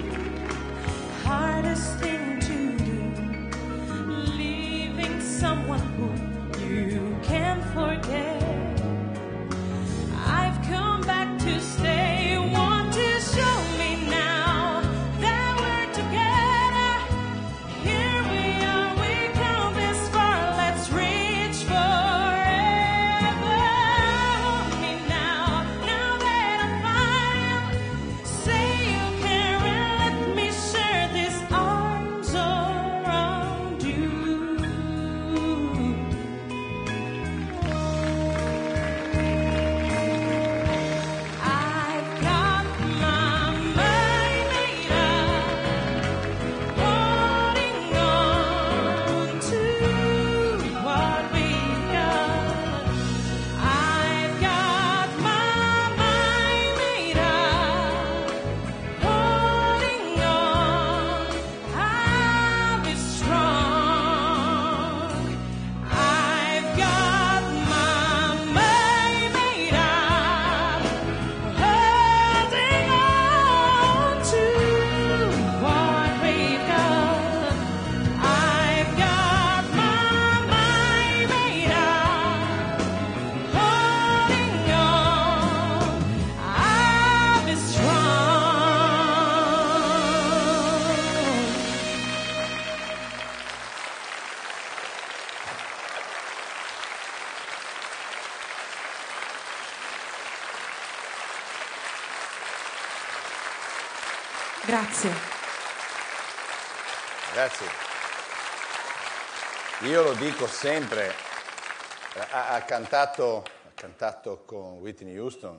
Hardest thing to do, leaving someone who you can't forget. I've come back to stay, want to show me now that we're together. Here we are, we come this far, let's reach forever. Hold me now, now that I'm fine. Say you care and let me share these arms around you. I've got my mind made up, holding on to what we've got. I've got my mind made up, holding on. I'll be strong. I've got my mind made up, holding on to what we've got. I've got my mind made up, holding on. I'll be strong. Grazie. Grazie. Io lo dico sempre. Ha cantato con Whitney Houston.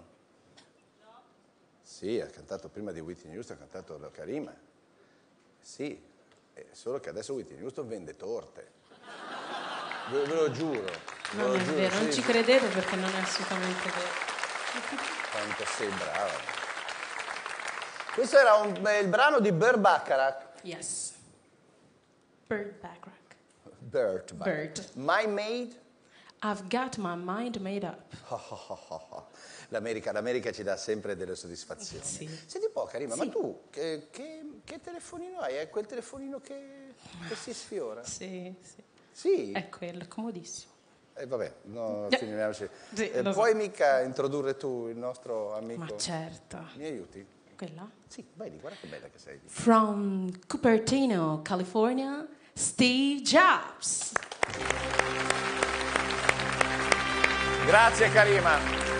Sì, ha cantato prima di Whitney Houston, ha cantato la Karima. Sì, solo che adesso Whitney Houston vende torte. Ve lo giuro. ve Non lo è giuro, vero, non sì. ci credevo perché non è assolutamente vero. Quanto sei brava. Questo era il brano di Burt Bacharach. Yes. Burt Bacharach. Burt. My Maid. I've got my mind made up. L'America ci dà sempre delle soddisfazioni. Sì. Senti un po', Karima, Sì. ma tu che telefonino hai? È quel telefonino che si sfiora? Sì, sì. Sì? È quello, comodissimo. Vabbè, no, finiamoci. Sì, lo so. Puoi mica introdurre tu il nostro amico? Ma certo. Mi aiuti? Quella? Sì, vedi, guarda che bella che sei. From Cupertino, California, Steve Jobs. Grazie Karima.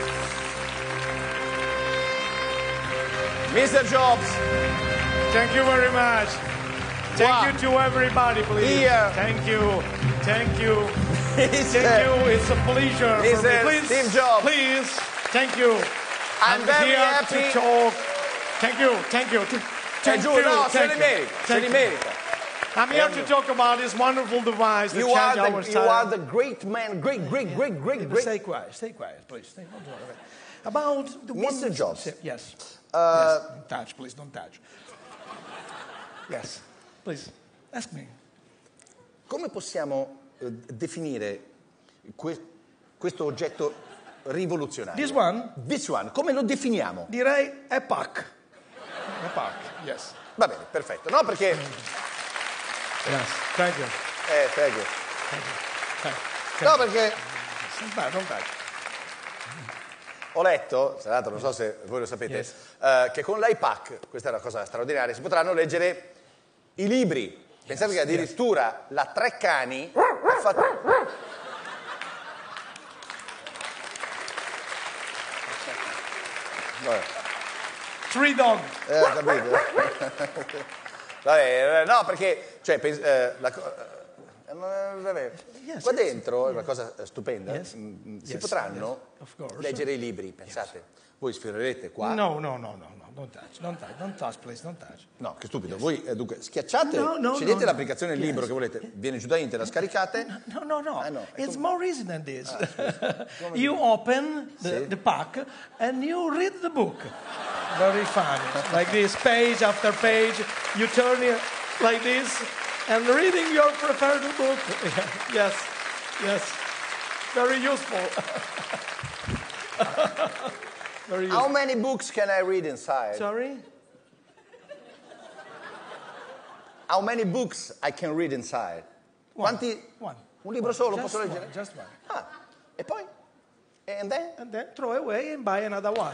Mr. Jobs. Thank you very much. Thank you to everybody, please. Here. Thank you. Thank you. He's, Thank you. It's a pleasure for me. Mr. Please, Steve Jobs. please. Thank you. I'm very here happy. to talk. Thank you. Thank you. Thank giù, you. no, se Thank li you. merita, se Thank li you. merita. I'm here to talk about this wonderful device that You changed our are style. the great man, great. Stay quiet, please. Don't worry. About the Mr. Jobs. Yes. Don't touch, please. Don't touch. Yes. Please. Ask me. Come possiamo definire questo oggetto rivoluzionario? This one? This one, come lo definiamo? Direi epoch. Epoch. Yes. Va bene, perfetto. No, perché... Yes. Thank you. Thank you. No, perché Don't touch. ho letto, tra l'altro non so se voi lo sapete, Yes. che con l'iPac, questa è una cosa straordinaria, si potranno leggere i libri. Pensate che addirittura la Treccani ha fatto... Vabbè. Three dog. Capito? Vabbè, no, perché vabbè, Yes, qua yes. dentro è una cosa stupenda. Yes. Si Yes, potranno yes, of course. leggere i libri, pensate. Voi sfiorerete qua. No. Don't touch, please. Don't touch. No, che stupido. Voi dunque schiacciate, No, scegliete no. l'applicazione Yes. libro che volete, viene giù da internet, la scaricate. No. Ah, no, è It's come- more easy than this. You open the pack and you read the book. Very funny. Like this, page after page. You turn it like this and reading your preferred book. Yes. Very useful. Very How useful. many books can I read inside? Sorry? How many books I can read inside? Quanti? One. Un libro solo Just posso one, leggere? just one. Ah, e poi? And then? And then throw away and buy another one.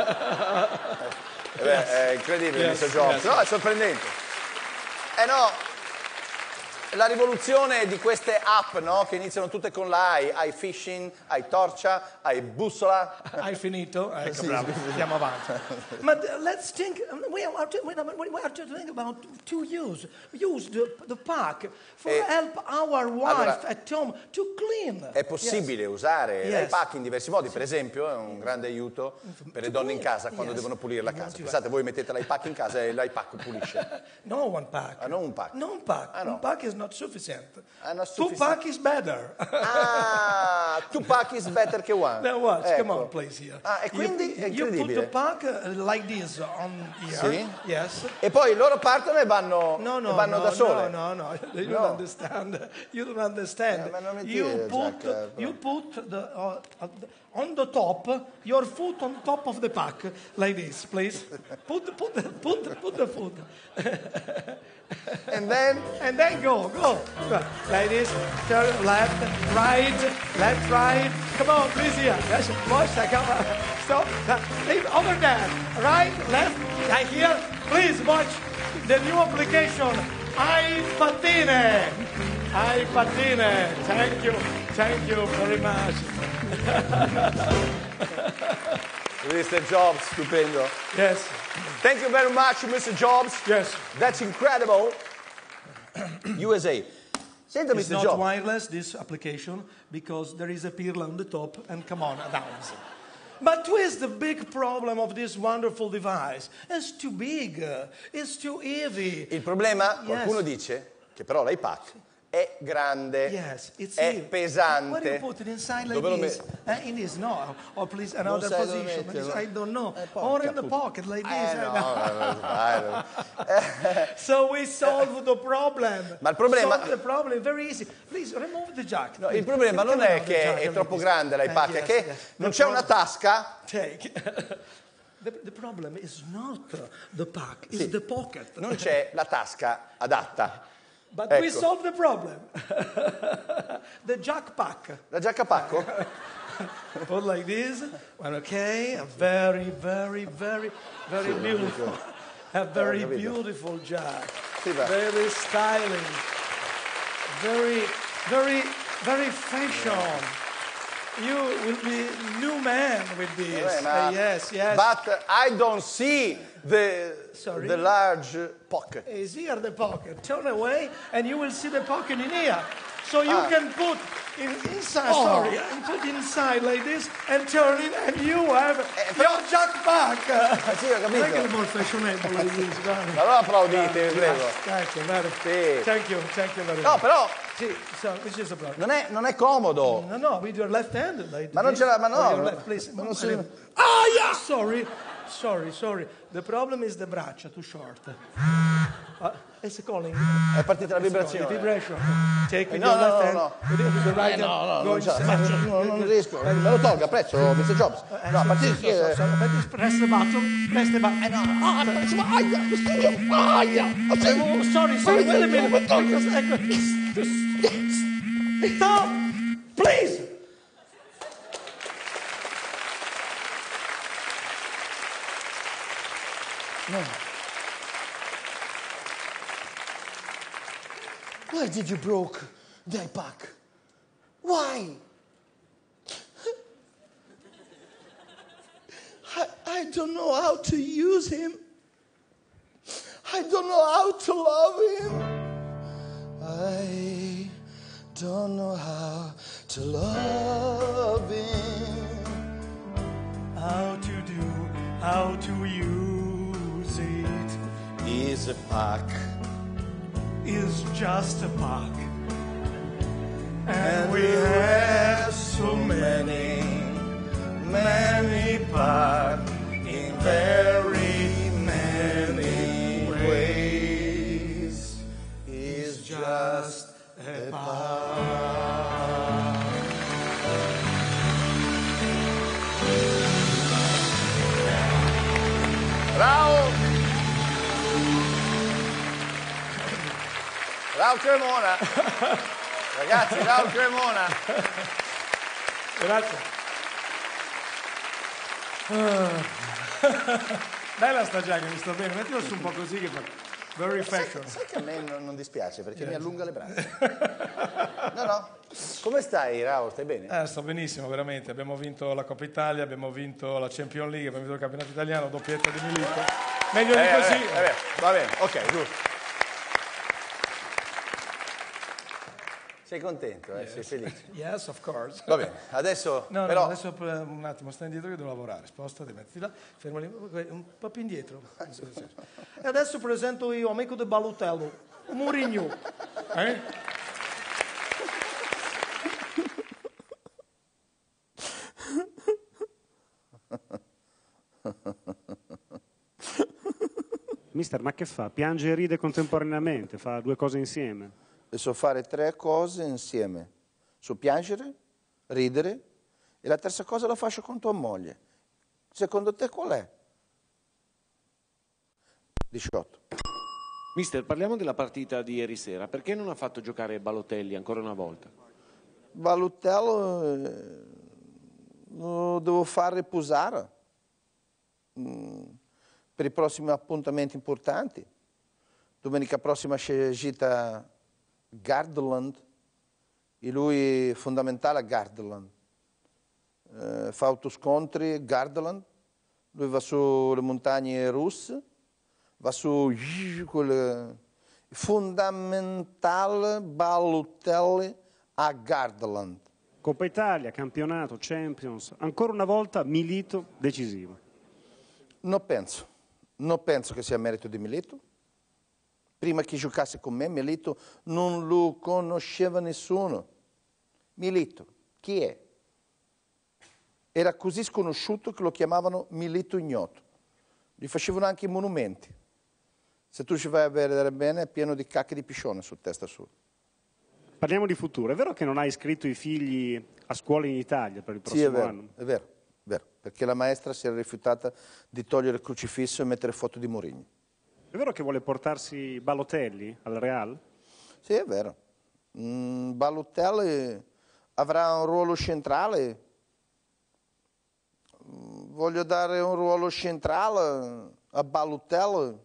È incredibile, Yes, Mr. Jobs. yes. No, è sorprendente. No, la rivoluzione di queste app, no, che iniziano tutte con la iFishing, iTorcia, iBussola. Hai finito? Ecco, Sì, bravo. sì. Andiamo avanti. But let's think, we have to think about to use the pack for help our wife allora, at home to clean. È possibile usare Yes. l'iPac in diversi modi, per esempio è un grande aiuto per le donne in casa quando Yes. devono pulire la casa. Pensate, voi mettete l'iPac in casa e l'iPac pulisce. No one pack. Ah, non un pack. No un pack. Ah, no. Un pack is not sufficient. Ah, not Two sufficient. pack is better. Ah, two pack is better che one. Now watch, Ecco. come on, please here. Ah, e quindi è you put incredibile. the pack like this on here. Sì. Yes. E poi loro partono e vanno, No, e vanno da sole. No. You No. don't understand. You don't understand. ma non mi You dire, put, Jack, you put on the top your foot on top of the pack like this, please. Put the foot. And then? And then go. Like this. Turn left, right. Come on, please here. Yes, watch. Come on. Stop. Leave over there. Right, left, right here. Please watch the new application. iPatine. Thank you very much. Mr. Jobs, stupendo. Yes. Thank you very much, Mr. Jobs. Yes. That's incredible. USA. Senta, It's Mr. not Jobs. wireless, this application, because there is a pirla on the top, and come on, down. But what is the big problem of this wonderful device? It's too big, it's too heavy. Il problema, Yes. qualcuno dice, che però l'iPac è grande, Yes, it's è heavy. pesante. Why do you put it inside like Dove lo this? In this, no. Or please another sai dove position. metterlo. I don't know. Porca Or in the puttana. pocket like this. No. So we solve the problem. Ma il problema- Solve the problem very easy. Please remove the jack. No, il problema non è che è troppo grande l'iPac, è che non c'è una tasca. Take. The problem is not the pack, it's the pocket. Non c'è la tasca adatta. But Ecco. we solved the problem. The jack pack. La giacca pacco? Put like this. Well, okay, a very, very, very, very beautiful. A very capito. beautiful jack. Sì, va. Very styling. Very, very, very fashion. You will be new man with this. Yes, yes. But I don't see Sorry? the large pocket. Is here the pocket. Turn away and you will see the pocket in here. So you can put inside, and put inside like this and turn it and you have your jack pack. Sì, ho capito. Make it more fashionable like this, darling. Allora applaudite, vi prego. Thank you very much. Sì. Thank you very No, much. però Sì, so which is the problem? non è comodo. No, with your left hand. Like Ma non this. ce l'ha, ma no. With your left, please. Ma non si- Yeah, sorry. The problem is the braccia, too short. It's calling. È partita la The vibrazione. vibration. Take with No, your no, left hand. no. With the right hand. No, Go non ce la inside. faccio, non riesco. Me lo tolga, prezzo, Mr. Jobs. No, a partire So, press the button. Press the button. Oh, sorry, wait a minute. Stop, please. Why did you broke that pack? Why? I don't know how to use him. I don't know how to love him. I don't know how to love him. How to use it He's a pack. is just a pack. And we have so many pack in very many ways. It's just a pack. Bravo! Raul Cremona! Ragazzi, Raul Cremona! Grazie. Bella sta giacca, mi sta bene. Mettilo su un po' così che fa very fashion. Sai che a me non dispiace perché mi allunga le braccia. No. Come stai, Raul? Stai bene? Sto benissimo, veramente. Abbiamo vinto la Coppa Italia, abbiamo vinto la Champions League, abbiamo vinto il campionato italiano, doppietta di Milito. Meglio di così. Va bene, ok, giusto. Sei contento, sei felice? Yes, of course. Va bene, adesso No, però... adesso un attimo, stai indietro che devo lavorare. Spostati, mettiti là, fermo lì, un po' più indietro. E adesso presento io, amico del Balotello, Mourinho. Mister, ma che fa? Piange e ride contemporaneamente, fa due cose insieme. E so fare tre cose insieme. So piangere, ridere e la terza cosa la faccio con tua moglie. Secondo te qual è? 18. Mister, parliamo della partita di ieri sera. Perché non ha fatto giocare Balotelli ancora una volta? Balotello lo devo far riposare per i prossimi appuntamenti importanti. Domenica prossima c'è gita Gardaland e lui è fondamentale a Gardaland. Fa autoscontri Gardaland, lui va sulle montagne russe, va su quelle fondamentale Balotelli a Gardaland. Coppa Italia, campionato, Champions, ancora una volta Milito decisivo. Non penso che sia merito di Milito. Prima che giocasse con me, Milito non lo conosceva nessuno. Milito, chi è? Era così sconosciuto che lo chiamavano Milito ignoto. Gli facevano anche i monumenti. Se tu ci vai a vedere bene, è pieno di cacche di piscione su testa sua. Parliamo di futuro. È vero che non hai iscritto i figli a scuola in Italia per il prossimo anno? È vero, perché la maestra si era rifiutata di togliere il crocifisso e mettere foto di Mourinho. È vero che vuole portarsi Balotelli al Real? Sì, è vero. Balotelli avrà un ruolo centrale. Voglio dare un ruolo centrale a Balotelli,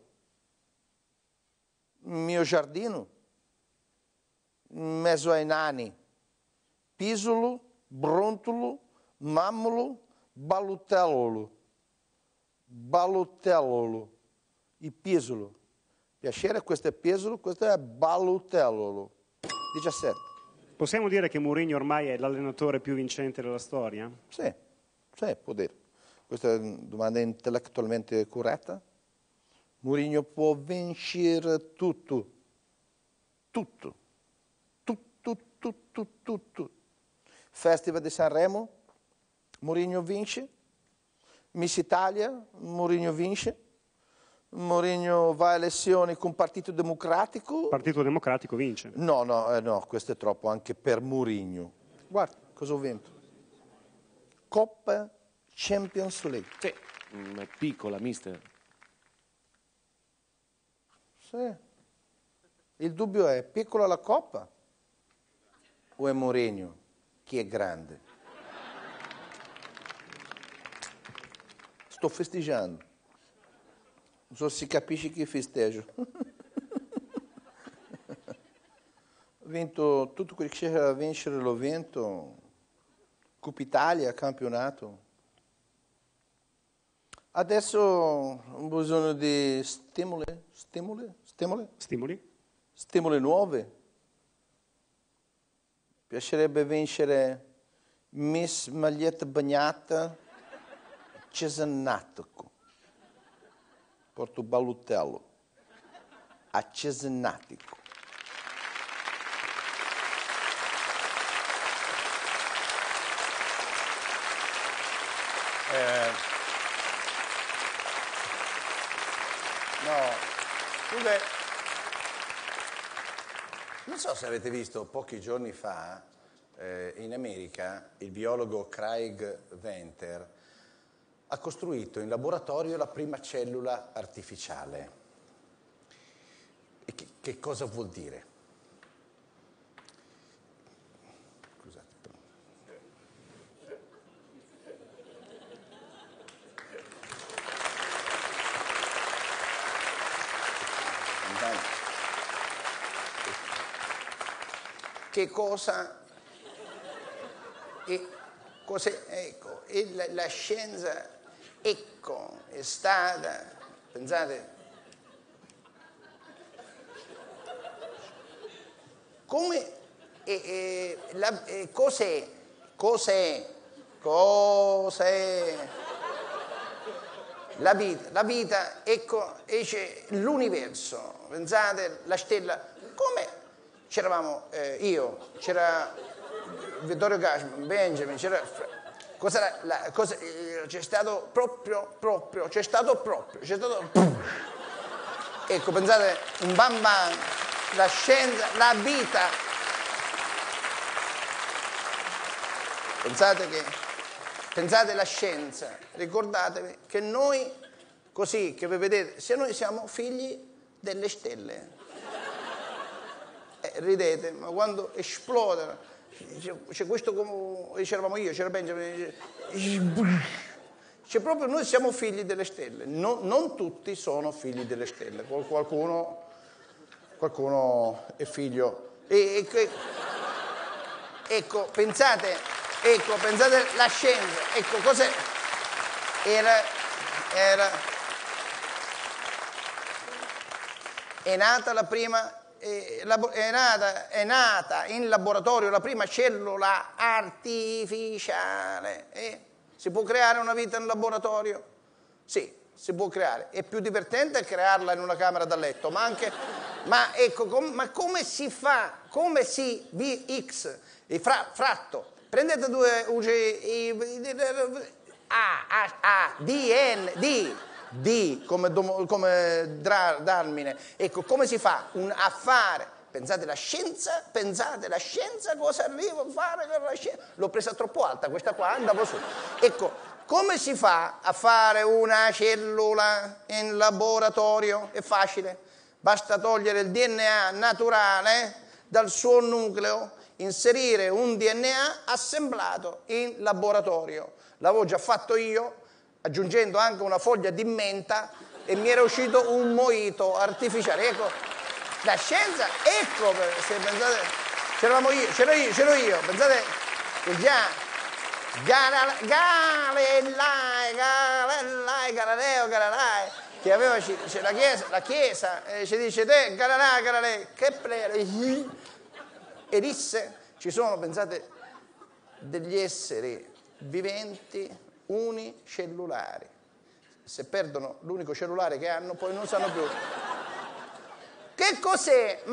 mio giardino, in mezzo ai nani. Pisolo, Brontolo, Mammolo, Balotello. Balotello. E Pisolo. Piacere, questo è Pisolo, questo è Balotello. 17. Possiamo dire che Mourinho ormai è l'allenatore più vincente della storia? Sì, può dire. Questa è una domanda intellettualmente corretta. Mourinho può vincere tutto. Tutto. Tutto. Festival di Sanremo, Mourinho vince. Miss Italia, Mourinho vince. Mourinho va a elezioni con Partito Democratico. Partito Democratico vince. No, questo è troppo anche per Mourinho. Guarda cosa ho vinto. Coppa Champions League. Sì, piccola, mister. Sì. Il dubbio è, piccola la Coppa o è Mourinho che è grande? Sto festeggiando. Non so se si capisce che festeggio. Ho vinto tutto quello che c'era da vincere, l'ho vinto. Coppa Italia, campionato. Adesso ho bisogno di stimoli nuovi. Piacerebbe vincere Miss Maglietta Bagnata Cesenatico. Porto Balotello a Cesenatico. Comunque, non so se avete visto pochi giorni fa in America il biologo Craig Venter ha costruito in laboratorio la prima cellula artificiale. E che cosa vuol dire? Scusate. Che cosa? Ecco, la scienza, ecco, è stata, pensate, come, cos'è la vita, ecco, c'è l'universo, pensate, la stella, come c'eravamo io, c'era Vittorio Gassman, Benjamin, c'era c'è stato proprio, ecco, pensate, un bam bam, la scienza, la vita, pensate la scienza, ricordatevi che noi, così che vi vedete, se noi siamo figli delle stelle, ridete, ma quando esplodono, c'è questo come c'eravamo io, c'era Benjamin, c'è proprio, noi siamo figli delle stelle, non tutti sono figli delle stelle, qualcuno è figlio, ecco, pensate la scienza, ecco, cos'è, è nata la prima, è nata in laboratorio la prima cellula artificiale. Si può creare una vita in laboratorio? Sì, si può creare. È più divertente crearla in una camera da letto, ma come si fa? Come si VX, fratto? Prendete due D come Darmine. Ecco, come si fa a fare? Pensate la scienza cosa arriva a fare con la scienza? L'ho presa troppo alta questa qua, andavo su. Ecco, come si fa a fare una cellula in laboratorio? È facile, basta togliere il DNA naturale, dal suo nucleo, inserire un DNA assemblato in laboratorio. L'avevo già fatto io, aggiungendo anche una foglia di menta e mi era uscito un mojito artificiale. Ecco, la scienza, ecco, se pensate, c'ero io, pensate che già Galileo Galilei, che aveva la chiesa ci dice te Galilei, che e disse, ci sono, pensate, degli esseri viventi unicellulari. Se perdono l'unico cellulare che hanno, poi non sanno più. Che cos'è?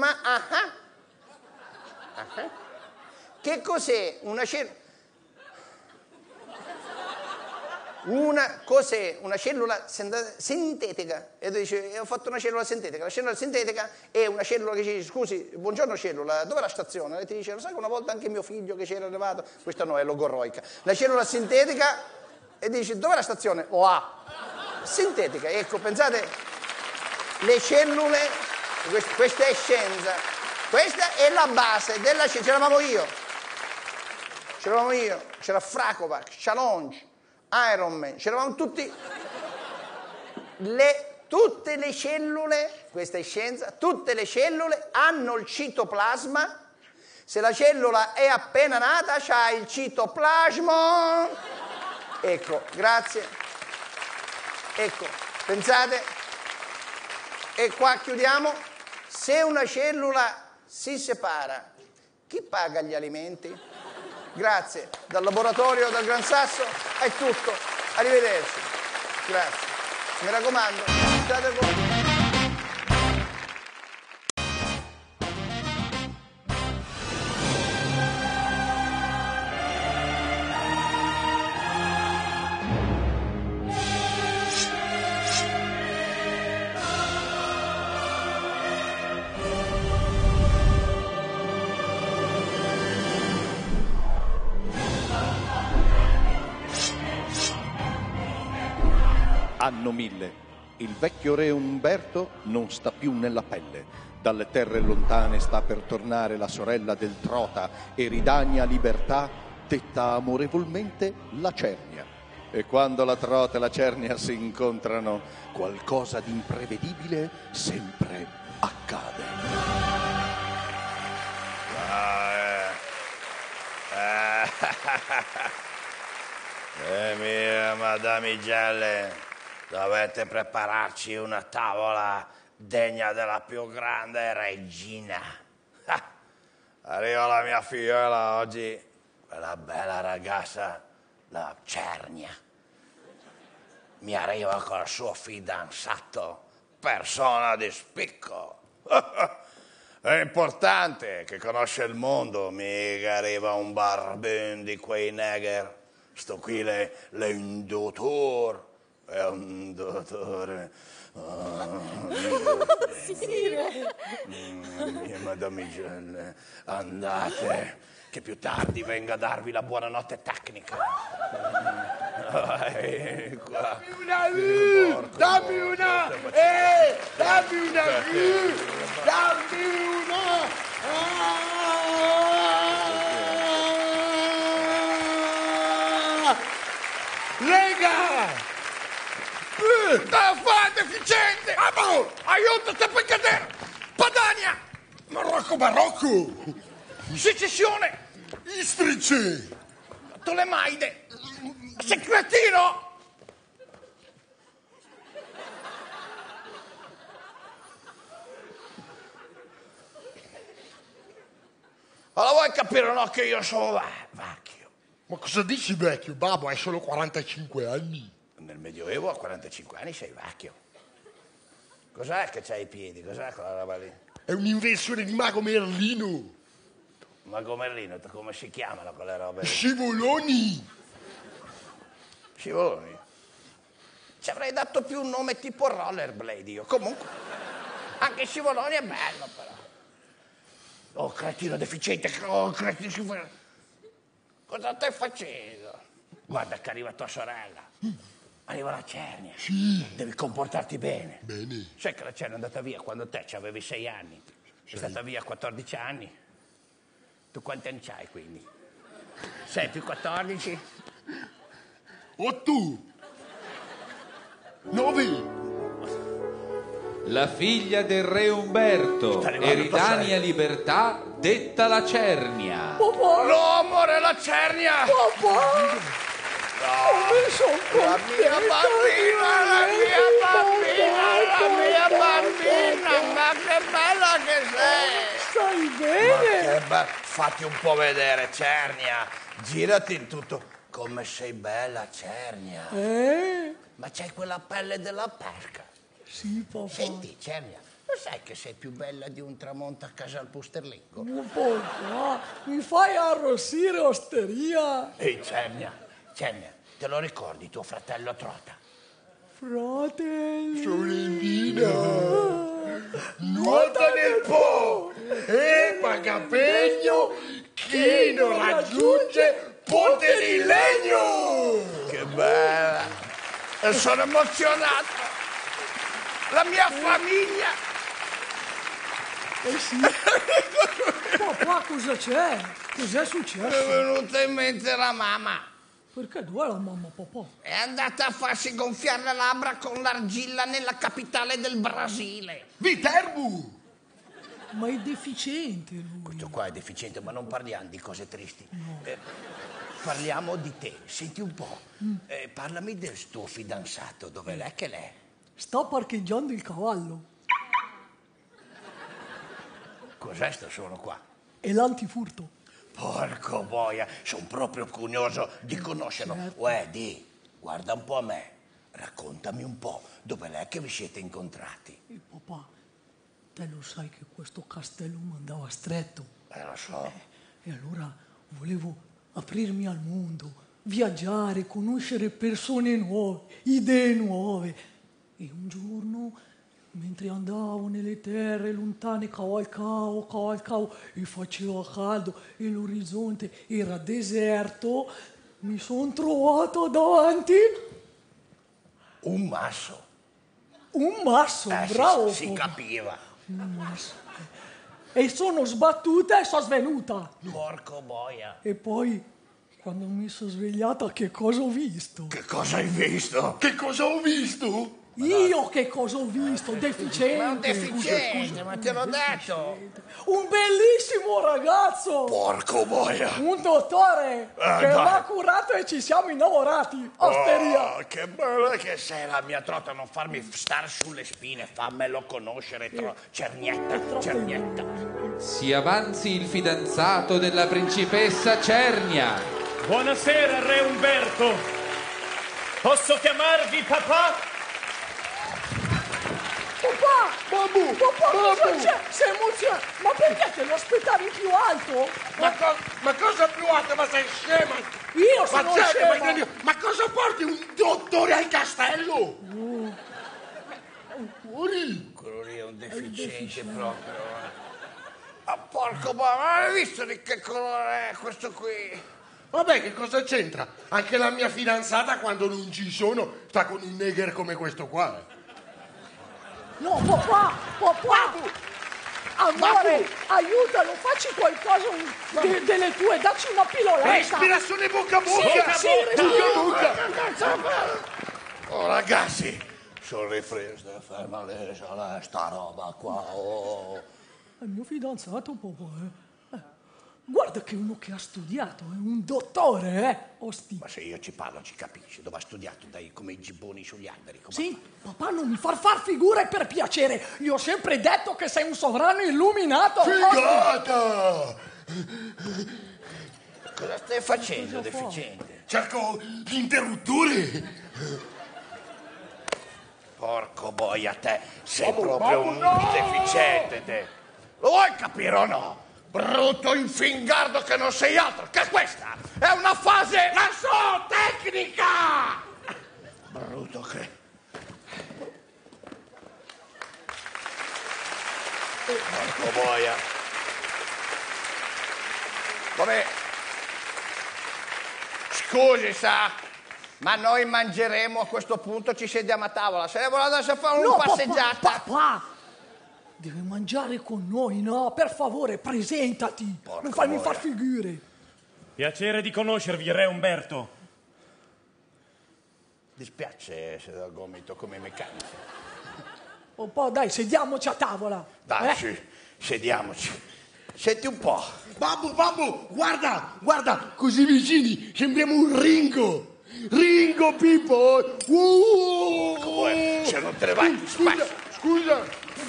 Che cos'è una cellula? Cos'è una cellula sintetica? E tu dici, ho fatto una cellula sintetica. La cellula sintetica è una cellula che ci dice, scusi, buongiorno cellula, dov'è la stazione? E ti dice, lo sai che una volta anche mio figlio che c'era arrivato, questa no, è logorroica. La cellula sintetica, e dici, dov'è la stazione? Sintetica. Ecco, pensate, le cellule, questa è scienza, questa è la base della scienza. C'eravamo io, c'era Frakovac, Challenge, Iron Man, c'eravamo tutti, tutte le cellule, questa è scienza, tutte le cellule hanno il citoplasma. Se la cellula è appena nata c'ha il citoplasma. Ecco, grazie. Ecco, pensate, e qua chiudiamo, se una cellula si separa, chi paga gli alimenti? Grazie, dal laboratorio, dal Gran Sasso, è tutto. Arrivederci. Grazie. Mi raccomando, state con... Anno 1000. Il vecchio re Umberto non sta più nella pelle. Dalle terre lontane sta per tornare la sorella del Trota, Eridania Libertà, detta amorevolmente la Cernia. E quando la Trota e la Cernia si incontrano, qualcosa di imprevedibile sempre accade. Mie madamigelle, dovete prepararci una tavola degna della più grande regina. Arriva la mia figliola oggi, quella bella ragazza, la Cernia. Mi arriva col suo fidanzato, persona di spicco. È importante, che conosce il mondo, mica arriva un barbone di quei neger. Sto qui le un dottore. È un dottore. Mie madamigelle, andate, che più tardi venga a darvi la buonanotte tecnica. Qua. Dammi una! Lega! Fa deficiente! Aiuto, sta per cadere! Padania! Marocco! Secessione! Istrice! Tolemaide! Sei cretino! Allora vuoi capire, no, che io sono vecchio? Ma cosa dici vecchio? Babbo, hai solo 45 anni. Nel Medioevo a 45 anni sei vecchio. Cos'è che c'hai i piedi? Cos'è quella roba lì? È un'invenzione di Mago Merlino. Mago Merlino, come si chiamano quelle robe? Scivoloni. Scivoloni? Ci avrei dato più un nome tipo Rollerblade io. Comunque, anche Scivoloni è bello però. Oh, cretino deficiente, oh, cretino. Cosa stai facendo? Guarda che arriva tua sorella. Arriva la Cernia. Sì. Devi comportarti bene. Bene. Sai che la Cernia è andata via quando te avevi 6 anni. È stata via 14 anni. Tu quanti anni c'hai quindi? 6 più 14? O tu? 9. La figlia del re Umberto, Eridania Libertà, detta la Cernia. L'amore, la Cernia! La mia bambina, ma che bella che sei! Stai bene? Fatti un po' vedere, Cernia. Girati in tutto. Come sei bella, Cernia. Ma c'hai quella pelle della pesca. Sì, papà. Senti, Cernia, lo sai che sei più bella di un tramonto a casa al Pusterlengo? Papà, mi fai arrossire osteria. Ehi, Cernia, te lo ricordi tuo fratello Trota? Fratelli. Sorellina, nuota nel Po e paga pegno chi non raggiunge Ponte di Legno. Che bella! E sono emozionato! La mia famiglia! Sì. Papà, cosa c'è? Cos'è successo? Mi è venuta in mente la mamma. Perché dov'è la mamma, papà? È andata a farsi gonfiare le labbra con l'argilla nella capitale del Brasile. Viterbo! Ma è deficiente lui. Questo qua è deficiente, ma non parliamo di cose tristi. No. Parliamo di te. Senti un po'. Parlami del tuo fidanzato. Dove l'è che l'è? Sta parcheggiando il cavallo. Cos'è sto suono qua? È l'antifurto. Porco boia, sono proprio curioso di conoscerlo. Certo. Uè, guarda un po' a me. Raccontami un po', dove l'è che vi siete incontrati? Papà, te lo sai che questo castello mi andava stretto. Lo so. E allora volevo aprirmi al mondo, viaggiare, conoscere persone nuove, idee nuove. E un giorno, mentre andavo nelle terre lontane, cavalcavo e faceva caldo e l'orizzonte era deserto, mi sono trovato davanti un masso. Un masso, bravo. Si capiva. Un masso. E sono sbattuta e sono svenuta. Porco boia. E poi, quando mi sono svegliata, che cosa ho visto? Che cosa hai visto? Che cosa ho visto? Io che cosa ho visto? Deficiente. Ma un deficiente, ma te l'ho detto. Un bellissimo ragazzo. Porco boia. Un dottore che mi ha curato e ci siamo innamorati. Osteria. Oh, che bella che sei la mia Trota, non farmi stare sulle spine, fammelo conoscere. Cernietta. Si avanzi il fidanzato della principessa Cernia. Buonasera, re Umberto. Posso chiamarvi papà? Papà, cosa c'è? Sei emozionato. Ma perché te lo aspettavi più alto? Ma cosa più alto? Ma sei scema? Io sono scema. Ma cosa porti un dottore al castello? Quello lì è un deficiente proprio. Porco boia, ma hai visto di che colore è questo qui? Vabbè, che cosa c'entra? Anche la mia fidanzata, quando non ci sono, sta con un neger come questo qua. No, papà! Amore, aiutalo, facci qualcosa delle tue, dacci una pilloletta. Respirazione bocca a bocca! Sì, Oh, ragazzi, sono ripreso, ferma lì, sta roba qua, È il mio fidanzato, papà, Guarda che uno che ha studiato, è un dottore, Osti. Ma se io ci parlo ci capisci, dove ha studiato, dai, come i gibboni sugli alberi. Sì, papà, non mi far figure per piacere. Io ho sempre detto che sei un sovrano illuminato. Figata! Cosa stai facendo, deficiente? Cerco l'interruttore. Porco boia, te sei proprio un deficiente, te. Lo vuoi capire o no? Brutto infingardo che non sei altro che questa è una fase la sua tecnica. Brutto che porco boia. Come scusi, sa, ma noi mangeremo a questo punto, ci sediamo a tavola, se ne vuole adesso fare una passeggiata. Papà, deve mangiare con noi, no? Per favore, presentati. Non farmi far figure. Piacere di conoscervi, Re Umberto. Dispiace se dal gomito come i meccanici. Un po', dai, sediamoci a tavola. Dai, sì, sediamoci. Senti un po'. Babbo, guarda, così vicini sembriamo un Ringo. Ringo, Pippo. Se non te ne vai, ti spaccio. Scusa.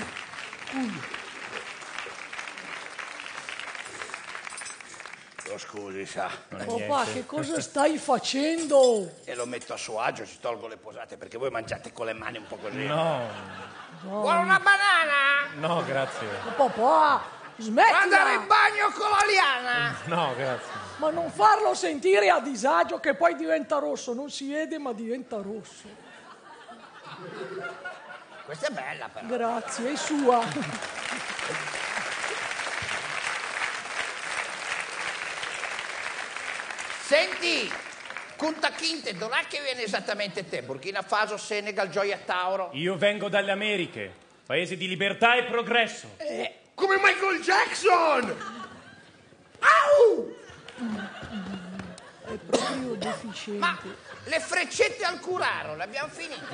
Oh, scusi, sa. Non è Papà, niente. che cosa stai facendo? E lo metto a suo agio, ci tolgo le posate, perché voi mangiate con le mani un po' così. No, Vuole una banana? no, grazie. Papà, smettila. Andare in bagno con la liana. No, grazie. Ma non farlo sentire a disagio che poi diventa rosso. Non si vede, ma diventa rosso. Questa è bella, però. Grazie, è sua. Senti, Kunta Kinte, dov'è che viene esattamente te? Burkina Faso, Senegal, Gioia Tauro? Io vengo dalle Americhe, paese di libertà e progresso. Come Michael Jackson! Au! È proprio deficiente. Ma le freccette al curaro, le abbiamo finite?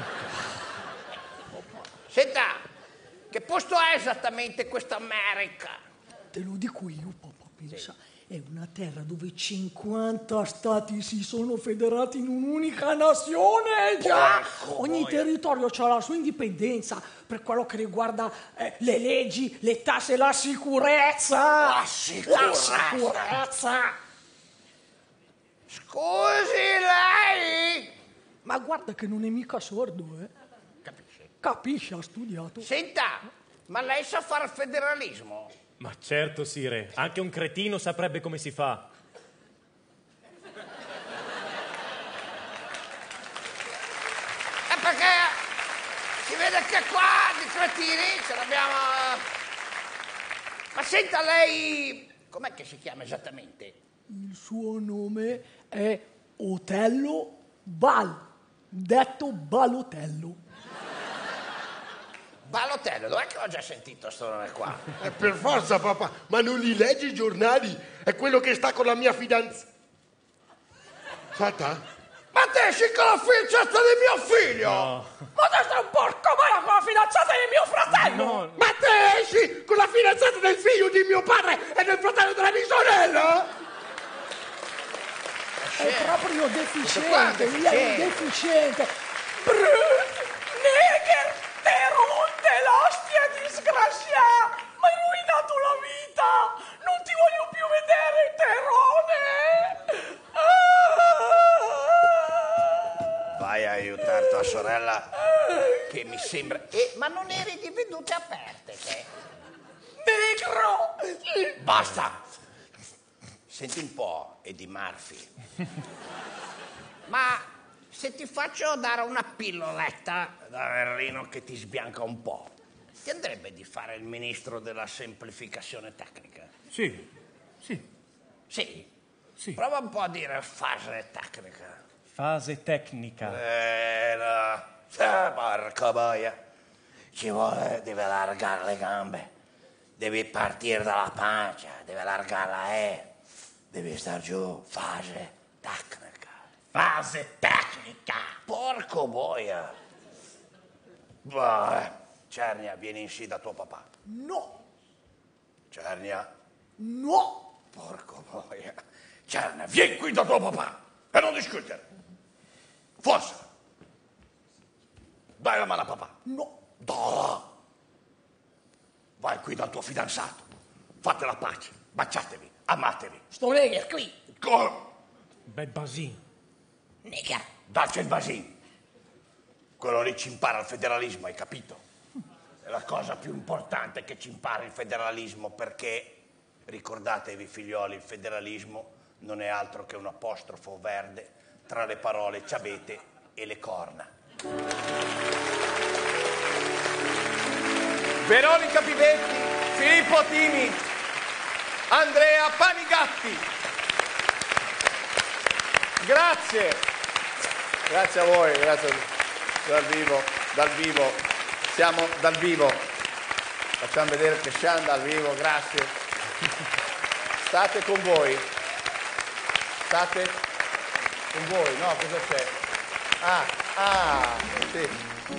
Senta, che posto è esattamente questa America? Te lo dico io, papà, pensa. È una terra dove 50 stati si sono federati in un'unica nazione. Già, ogni territorio ha la sua indipendenza per quello che riguarda le leggi, le tasse, la sicurezza. La sicurezza. Scusi, lei? Ma guarda che non è mica sordo, eh. Capisce, ha studiato. Senta, ma lei sa fare federalismo? Ma certo, sì, Re. Anche un cretino saprebbe come si fa. È perché si vede che qua di cretini ce l'abbiamo. Ma senta, lei com'è che si chiama esattamente? Il suo nome è Otello Bal, detto Balotello. Balotello, dov'è che l'ho già sentito sto nome qua? Per forza, papà, ma non li leggi i giornali? È quello che sta con la mia fidanzata. Ma te sei con la fidanzata di mio figlio? No. Ma te sei un porco mala con la fidanzata di mio fratello! No. Ma te esci con la fidanzata del figlio di mio padre e del fratello della mia sorella? È proprio deficiente, Qua, lei è deficiente. Neger, Teron dell'ostia disgraziata! Mi hai rovinato la vita! Non ti voglio più vedere, Terone! Vai a aiutare tua sorella che mi sembra. Ma non eri di vedute aperte, te? Negro! Basta! Senti un po', Eddie Murphy. Ma se ti faccio dare una pilloletta da Verrino che ti sbianca un po', ti andrebbe di fare il ministro della semplificazione tecnica? Sì. Sì? Sì. Prova un po' a dire fase tecnica. Fase tecnica. No. Porca boia. Ci vuole, deve allargare le gambe. Devi partire dalla pancia, deve allargarla, devi star giù. Fase tecnica. Fase tecnica. Porco boia. Cernia, vieni in sì da tuo papà. No! Cernia. No! Porco boia. Cernia, vieni qui da tuo papà e non discutere. Forza. Dai la mano a papà. No! Dalla. Vai qui dal tuo fidanzato. Fate la pace. Baciatevi. Amatevi. Sto Neger qui! Bel basin. Neger. Dacci il basin. Quello lì ci impara il federalismo, hai capito? È la cosa più importante che ci impara il federalismo, perché, ricordatevi figlioli, il federalismo non è altro che un apostrofo verde tra le parole ciabete e le corna. Veronica Pivetti, Filippo Tini, Andrea Panigatti. Grazie a voi, grazie dal vivo, siamo dal vivo. Facciamo vedere che Shan dal vivo, grazie. State con voi. State con voi, no? Cosa c'è? Sì.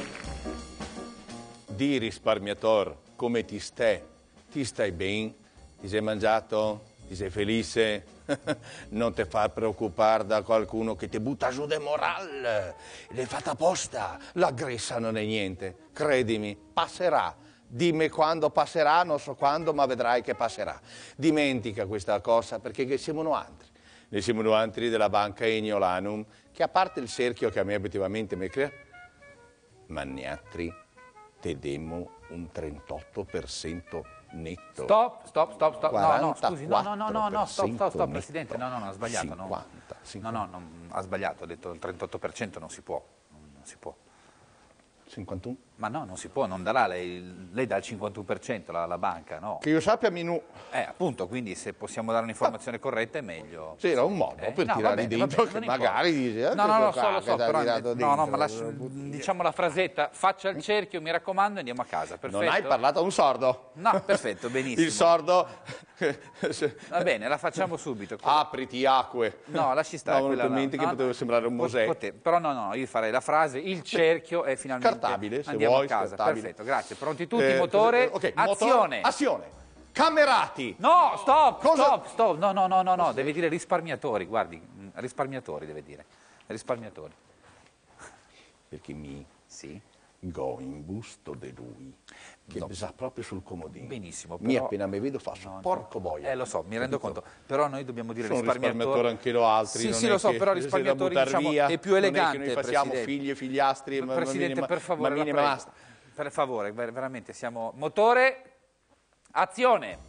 Di risparmiator, come ti stai? Ti stai bene? Ti sei mangiato? Ti sei felice? Non ti far preoccupare da qualcuno che ti butta giù de moral. L'hai fatta apposta. La gressa non è niente. Credimi, passerà. Dimmi quando passerà, non so quando, ma vedrai che passerà. Dimentica questa cosa, perché siamo noi altri. Noi siamo noi altri della banca Ignolanum, che a parte il cerchio che a me obiettivamente mi crea, ma ne altri te demmo un 38% netto. Stop. 44% Scusi, no, stop, Presidente. netto. No, ha sbagliato. 50. No, ha sbagliato, ha detto il 38% non si può. Non si può. 51? Ma no, non si può, non darà, lei dà il 51% la banca, no? Che io sappia minù. Appunto, quindi se possiamo dare un'informazione corretta è meglio. Sì, era un modo per tirare dentro, che magari dice... No, lo so, però ma diciamo la frasetta, faccia il cerchio, mi raccomando, e andiamo a casa, perfetto. Non hai parlato a un sordo? No, perfetto, benissimo. Il sordo... Va bene, la facciamo subito. Apriti acque. No, lasci stare. No, che poteva sembrare un Mosè. Però no, io farei la frase, il cerchio è finalmente... Scartabile, se andiamo vuoi, a casa, scartabile. perfetto, grazie. Pronti tutti, motore, ok, azione. Azione. Camerati. No, stop. No, deve dire risparmiatori, guardi, risparmiatori deve dire. Risparmiatori. Perché Sì. go in busto di lui, che sa proprio sul comodino. Benissimo. Mi appena mi vedo faccio, porco boia. Lo so, mi rendo conto, però noi dobbiamo dire sono risparmiatori anche lo altri. Sì, lo so, però risparmiatori diciamo è più elegante. Noi facciamo figli e figliastri, Presidente, per favore, ma minima basta. Per favore, veramente siamo... Motore, azione.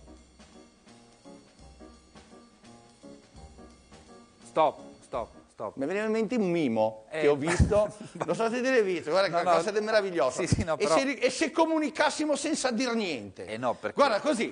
Stop. Mi veniva in mente un mimo che ho visto, non so se te l'hai visto, guarda che cosa è meravigliosa. Sì, no, però... e se comunicassimo senza dir niente? No, perché... Guarda così.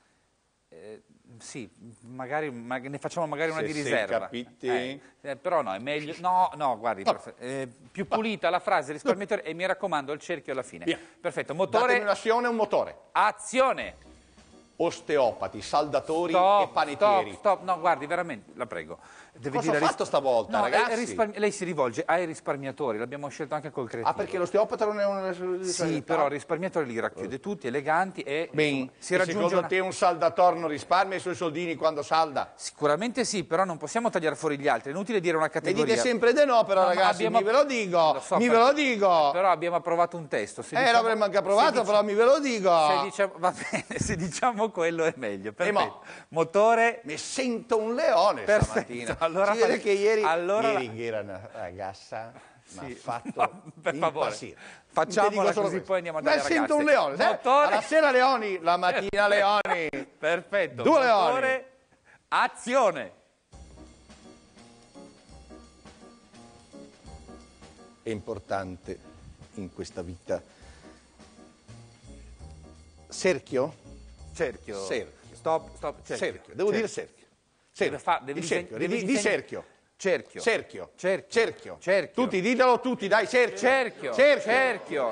Sì, magari ne facciamo magari una Se di sei riserva. capiti. Però no, è meglio... No, guardi, più pulita la frase, risparmiatore, e mi raccomando il cerchio alla fine. Via. Perfetto, motore... Datemi un'azione e un motore. Azione! Osteopati, saldatori e panettieri. Stop, no, guardi, veramente, la prego. Deve Cosa ho fatto stavolta, no, ragazzi? Lei si rivolge ai risparmiatori, l'abbiamo scelto anche col cretino. Perché l'osteopata non è una... Sì, però il risparmiatore li racchiude tutti, eleganti e ben, si raggiunge secondo te un saldator non risparmia i suoi soldini quando salda? Sicuramente sì, però non possiamo tagliare fuori gli altri, è inutile dire una categoria. E dite sempre di no, però ragazzi, ve lo dico, ve lo dico. Però abbiamo approvato un testo. L'avremmo anche approvato, però ve lo dico. Va bene, se diciamo quello è meglio, perfetto. Motore... Mi sento un leone stamattina. Allora si vede che ieri era una ragazza mi ha fatto per favore impazzire. Facciamola così poi andiamo a dare ragazze. Sento un leone, alla sera leoni, la mattina leoni. Perfetto. 2 leoni. Motore, azione. È importante in questa vita. Cerchio. Stop. Cerchio. Devo dire cerchio. Di cerchio. Cerchio. Tutti, ditelo tutti, dai, cerchio. Cerchio.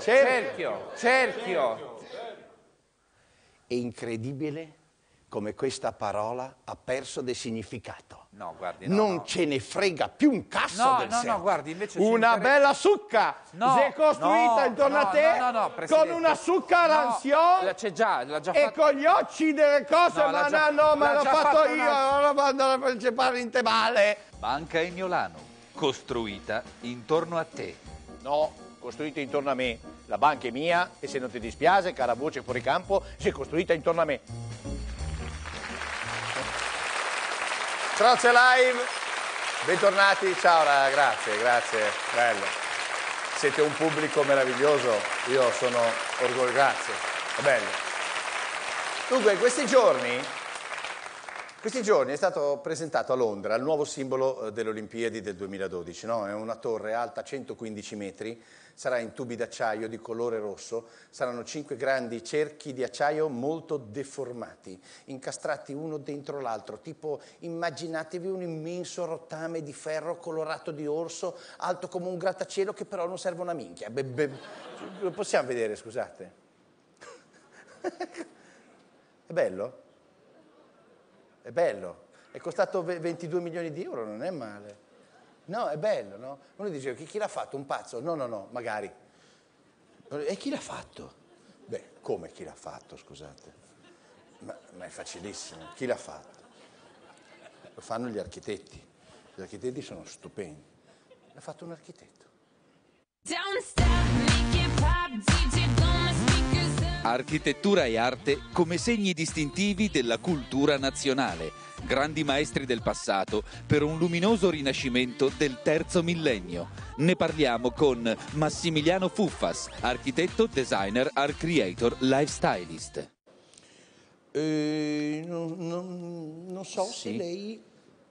È incredibile come questa parola ha perso di significato. No, guardi, non ce ne frega più un cazzo del cerchio. No, guardi, invece una bella succa si è costruita intorno a te con una succa arancione l'ha già e fatto. con gli occhi delle cose, ma l'ho fatto io, non ci parli in te male. Banca Ignolano, costruita intorno a te. No, costruita intorno a me. La banca è mia e se non ti dispiace, cara voce fuori campo, si è costruita intorno a me. Croce Live, bentornati, ciao, grazie, bello. Siete un pubblico meraviglioso, io sono orgoglioso, grazie, è bello. Dunque, questi giorni è stato presentato a Londra il nuovo simbolo delle Olimpiadi del 2012, no? È una torre alta 115 metri, sarà in tubi d'acciaio di colore rosso, saranno 5 grandi cerchi di acciaio molto deformati, incastrati uno dentro l'altro, tipo immaginatevi un immenso rottame di ferro colorato di orso, alto come un grattacielo che però non serve una minchia. Lo possiamo vedere, scusate? È bello? È bello. È costato 22 milioni di euro, non è male. No, è bello, no? Uno dice, chi l'ha fatto? Un pazzo? No, magari. E chi l'ha fatto? Beh, come chi l'ha fatto, scusate? Ma è facilissimo. Chi l'ha fatto? Lo fanno gli architetti. Gli architetti sono stupendi. L'ha fatto un architetto. Architettura e arte come segni distintivi della cultura nazionale, grandi maestri del passato per un luminoso rinascimento del terzo millennio. Ne parliamo con Massimiliano Fuffas, architetto, designer, art creator, lifestylist. Non so se lei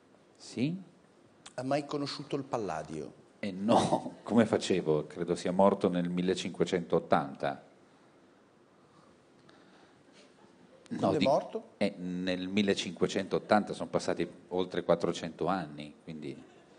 ha mai conosciuto il Palladio. No, come facevo? Credo sia morto nel 1580. Quando è morto? Nel 1580, sono passati oltre 400 anni, quindi...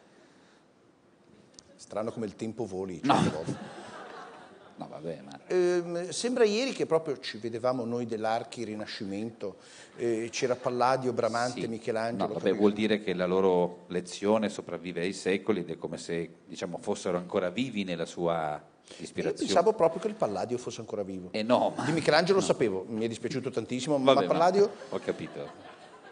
Strano come il tempo voli. No, vabbè, ma... Sembra ieri che proprio ci vedevamo noi dell'Archi Rinascimento, c'era Palladio, Bramante, Michelangelo. No, vabbè, vuol dire che la loro lezione sopravvive ai secoli ed è come se, diciamo, fossero ancora vivi nella sua ispirazione. Pensavo proprio che il Palladio fosse ancora vivo. No, Di Michelangelo lo sapevo, mi è dispiaciuto tantissimo, ma Palladio... Ho capito.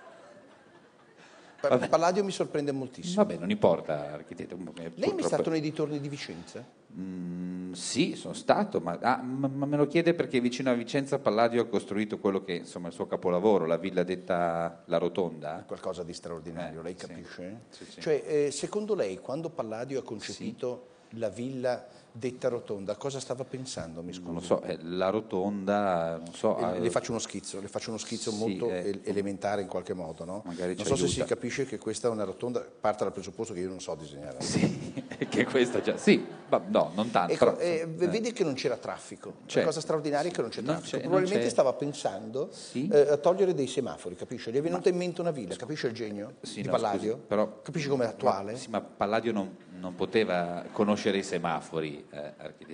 Palladio mi sorprende moltissimo. Vabbè, non importa, architetto. Lei è mai stato nei dintorni di Vicenza? Sì, sono stato, ma me lo chiede perché vicino a Vicenza Palladio ha costruito quello che insomma è il suo capolavoro, la villa detta La Rotonda. Qualcosa di straordinario, lei capisce? Sì. Cioè, secondo lei, quando Palladio ha concepito la villa detta Rotonda, cosa stava pensando? Mi scusi. Non lo so, la Rotonda, non so... Le faccio uno schizzo molto elementare in qualche modo, no? Magari non so se si capisce che questa è una rotonda, parte dal presupposto che io non so disegnare. Sì, che questa già... Sì, no, non tanto. Ecco, però, vedi che non c'era traffico. La cosa straordinaria è che non c'è traffico. Non Probabilmente c'è. stava pensando a togliere dei semafori, capisce? Gli è venuta in mente una villa, capisce il genio di Palladio? Scusi, però, capisce com'è attuale? Sì, ma Palladio non poteva conoscere i semafori, architetto.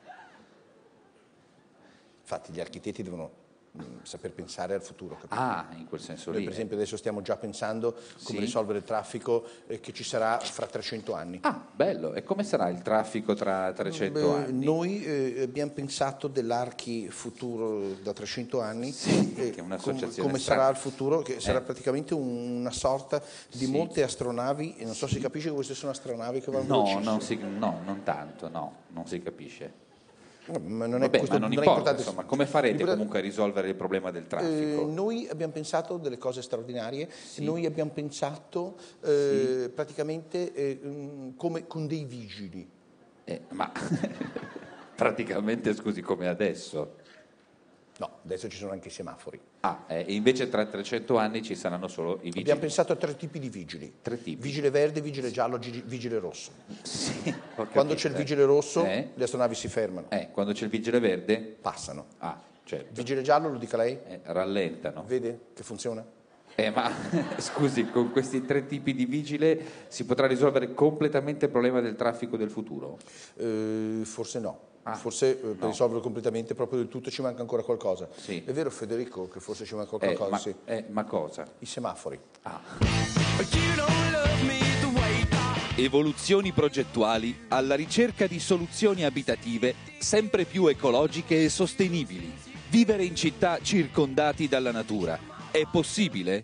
Infatti gli architetti devono saper pensare al futuro. Capito? In quel senso lì. Noi per esempio adesso stiamo già pensando come risolvere il traffico che ci sarà fra 300 anni. Bello, e come sarà il traffico tra 300 anni? Noi abbiamo pensato dell'Archi futuro da 300 anni, che è un'associazione come strana. sarà il futuro, che sarà praticamente una sorta di molte astronavi, e non so se si capisce che queste sono astronavi che vanno velocissime. Non tanto, non si capisce. Ma non Vabbè, è, ma non è importa, importante. insomma, come farete comunque a risolvere il problema del traffico? Noi abbiamo pensato delle cose straordinarie, noi abbiamo pensato praticamente come con dei vigili. Ma praticamente, scusi, come adesso? No, adesso ci sono anche i semafori. E invece tra 300 anni ci saranno solo i vigili? Abbiamo pensato a 3 tipi di vigili. 3 tipi? Vigile verde, vigile giallo, vigile rosso. Sì, quando c'è il vigile rosso, le astronavi si fermano. Quando c'è il vigile verde? Passano. Certo. Vigile giallo, lo dica lei? Rallentano. Vede che funziona? Ma scusi, con questi 3 tipi di vigile si potrà risolvere completamente il problema del traffico del futuro? Forse no. Forse per risolverlo completamente, proprio del tutto, ci manca ancora qualcosa. Sì. È vero, Federico, che forse ci manca qualcosa? Ma cosa? I semafori. Evoluzioni progettuali alla ricerca di soluzioni abitative sempre più ecologiche e sostenibili. Vivere in città circondati dalla natura. È possibile?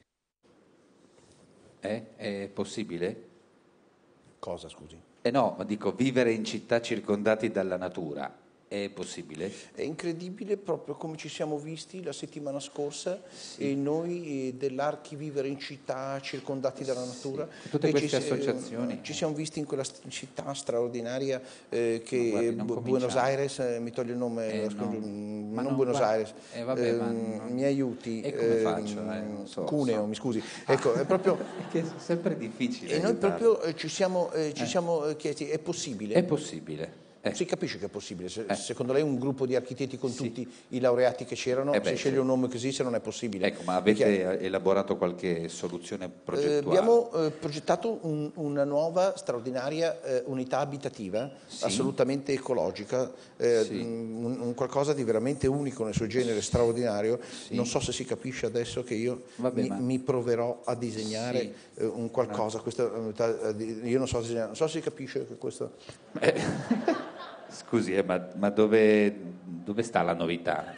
È possibile? Cosa, scusi? No, dico, vivere in città circondati dalla natura è possibile? È incredibile, proprio come ci siamo visti la settimana scorsa, e noi dell'Archi Vivere in città circondati dalla natura. Tutte queste associazioni. Ci siamo visti in quella città straordinaria che Buenos Aires, mi toglie il nome, non Buenos Aires, mi aiuti. E come faccio? Non so, Cuneo, mi scusi. Ecco, è proprio... che è sempre difficile. E noi proprio ci siamo chiesti, è possibile? È possibile. Si capisce che è possibile. Secondo lei un gruppo di architetti con tutti i laureati che c'erano, se sceglie un nome così, se non è possibile. Ecco, ma avete elaborato qualche soluzione progettuale? Abbiamo progettato una nuova straordinaria unità abitativa, assolutamente ecologica, un qualcosa di veramente unico nel suo genere, straordinario. Non so se si capisce adesso che io mi proverò a disegnare un qualcosa. Questa unità, io non so disegnare, non so se si capisce che questo... Scusi, ma dove sta la novità?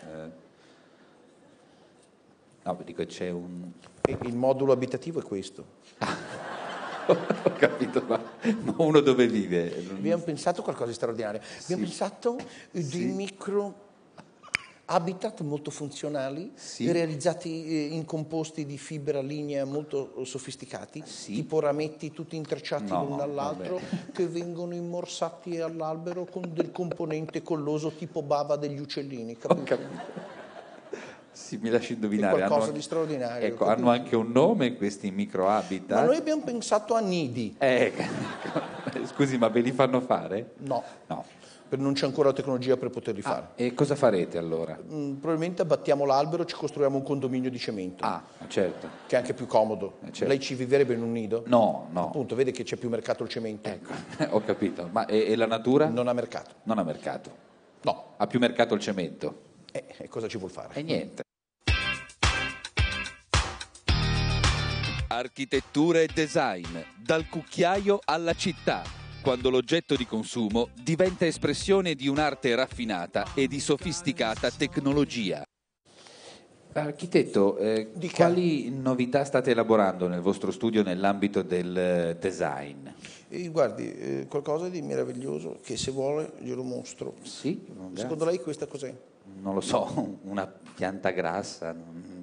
No, dico, c'è un... Il modulo abitativo è questo. Ho capito, ma uno dove vive? Abbiamo pensato qualcosa di straordinario. Abbiamo pensato di micro habitat molto funzionali, realizzati in composti di fibra lignea molto sofisticati, tipo rametti tutti intrecciati l'uno all'altro, che vengono immorsati all'albero con del componente colloso tipo bava degli uccellini. Capito? Sì, mi lasci indovinare. Qualcosa di straordinario. Ecco, hanno anche un nome questi microhabitat? Ma noi abbiamo pensato a nidi. Scusi, ma ve li fanno fare? No. Non c'è ancora la tecnologia per poterli fare. E cosa farete allora? Probabilmente abbattiamo l'albero e ci costruiamo un condominio di cemento. Certo. Che è anche più comodo. Certo. Lei ci vivrebbe in un nido? No. Appunto, vede che c'è più mercato il cemento. Ecco, ho capito. Ma e la natura? Non ha mercato. Non ha mercato? No. Ha più mercato il cemento? E cosa ci vuol fare? E niente. Architettura e design, dal cucchiaio alla città, quando l'oggetto di consumo diventa espressione di un'arte raffinata e di sofisticata tecnologia. Architetto, quali novità state elaborando nel vostro studio nell'ambito del design? Guardi, qualcosa di meraviglioso che se vuole glielo mostro. Sì? Secondo lei questa cos'è? Non lo so, una pianta grassa?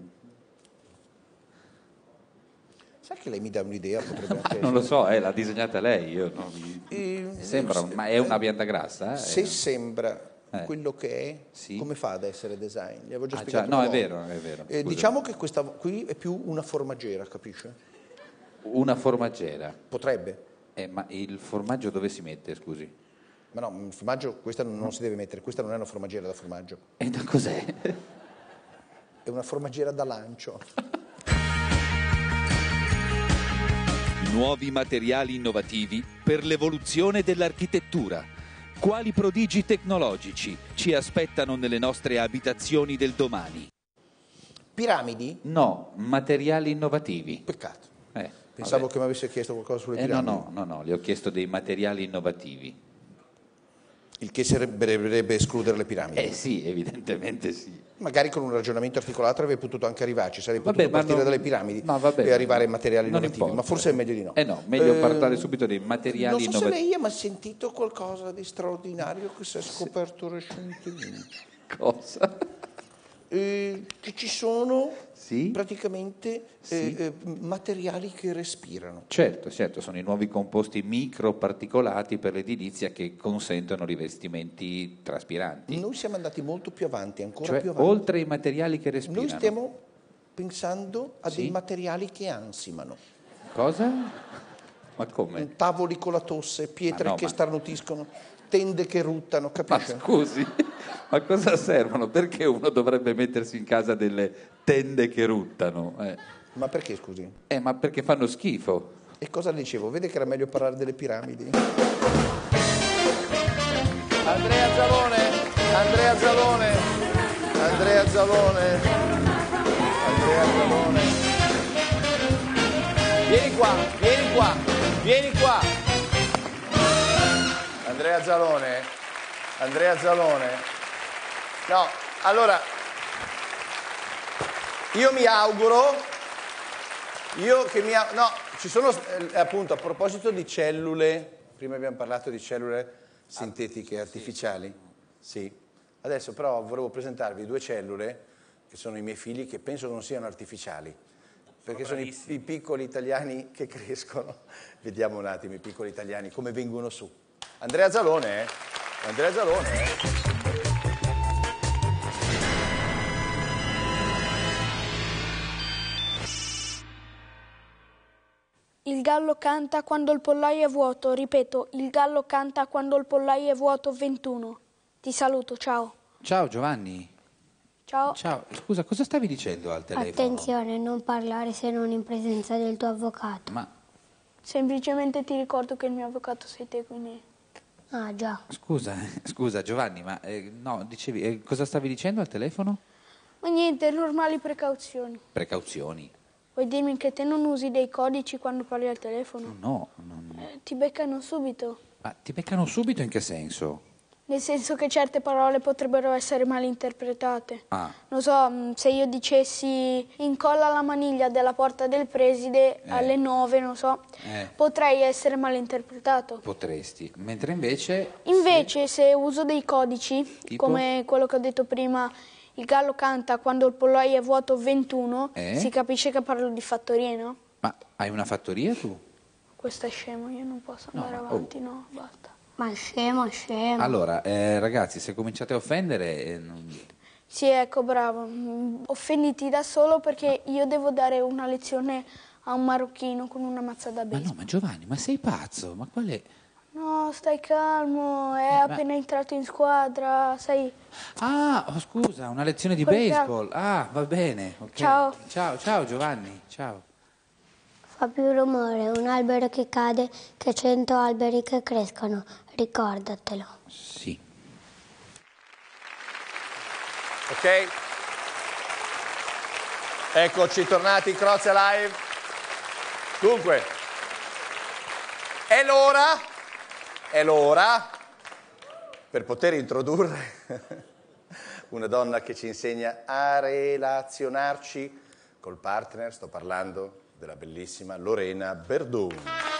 Sa che lei mi dà un'idea? Potrebbe anche non lo so, l'ha disegnata lei. Io non sembra, ma è una pianta grassa? Se sembra quello che è, come fa ad essere design? Gli avevo già spiegato. No, è vero. Diciamo che questa qui è più una formaggera, capisce? Una formaggera? Potrebbe. Ma il formaggio dove si mette, scusi? Ma no, il formaggio, questa non si deve mettere, questa non è una formaggera da formaggio. E da cos'è? È una formaggera da lancio. Nuovi materiali innovativi per l'evoluzione dell'architettura. Quali prodigi tecnologici ci aspettano nelle nostre abitazioni del domani? Piramidi? No, materiali innovativi. Peccato. Pensavo che mi avesse chiesto qualcosa sulle piramidi. No, le ho chiesto dei materiali innovativi. Il che sarebbe escludere le piramidi. Sì, evidentemente sì. Magari con un ragionamento articolato avrei potuto anche arrivarci, sarei potuto partire dalle piramidi e arrivare ai materiali innovativi, ma forse è meglio di no. No, meglio parlare subito dei materiali innovativi. Non so innovativi. se lei ha mai sentito qualcosa di straordinario che si è scoperto recentemente. Cosa? Che ci sono praticamente materiali che respirano. Certo, sono i nuovi composti microparticolati per l'edilizia che consentono rivestimenti traspiranti. Noi siamo andati molto più avanti, più avanti. Oltre ai materiali che respirano. Noi stiamo pensando a dei materiali che ansimano. Cosa? Ma come? Tavoli con la tosse, pietre che starnutiscono, tende che ruttano, capisci? Ma scusi, ma cosa servono? Perché uno dovrebbe mettersi in casa delle tende che ruttano? Ma perché, scusi? Ma perché fanno schifo. E cosa le dicevo? Vede che era meglio parlare delle piramidi? Andrea Zalone. Vieni qua. Andrea Zalone. No, allora, io mi auguro, ci sono, appunto, a proposito di cellule, prima abbiamo parlato di cellule sintetiche artificiali, sì. Adesso però volevo presentarvi due cellule, che sono i miei figli, che penso non siano artificiali, perché sono i piccoli italiani che crescono. Vediamo un attimo i piccoli italiani come vengono su. Andrea Zalone. Il gallo canta quando il pollaio è vuoto. Ripeto, il gallo canta quando il pollaio è vuoto. 21. Ti saluto, ciao. Ciao Giovanni. Ciao. Ciao, scusa, cosa stavi dicendo al telefono? Attenzione, non parlare se non in presenza del tuo avvocato. Ma Semplicemente ti ricordo che il mio avvocato sei te, quindi... Ah, già. scusa Giovanni, ma no, dicevi, cosa stavi dicendo al telefono? Ma niente, normali precauzioni. Precauzioni. Vuoi dirmi che te non usi dei codici quando parli al telefono? No, Ti beccano subito. ma ti beccano subito in che senso? Nel senso che certe parole potrebbero essere mal interpretate. Ah, Non so, se io dicessi incolla la maniglia della porta del preside alle 9, non so, potrei essere mal interpretato. potresti. Mentre invece... Invece, se uso dei codici, Tipo? come quello che ho detto prima, il gallo canta quando il pollaio è vuoto. 21, si capisce che parlo di fattorie, no? Ma hai una fattoria tu? Questo è scemo, io non posso andare avanti, no, basta. Ma scemo, scemo. Allora, ragazzi, se cominciate a offendere... Sì, ecco, bravo. Offenditi da solo perché io devo dare una lezione a un marocchino con una mazza da baseball. No, ma Giovanni, ma sei pazzo? Ma qual è? No, stai calmo, è appena entrato in squadra, sai... Ah, scusa, una lezione di Col baseball. Ah, va bene. ok. Ciao. Ciao Giovanni, ciao. Fa più rumore un albero che cade che 100 alberi che crescono. Ricordatelo. Sì. Ok? Eccoci tornati, Crozia Live. Dunque, è l'ora per poter introdurre una donna che ci insegna a relazionarci col partner. Sto parlando della bellissima Lorena Berdoni.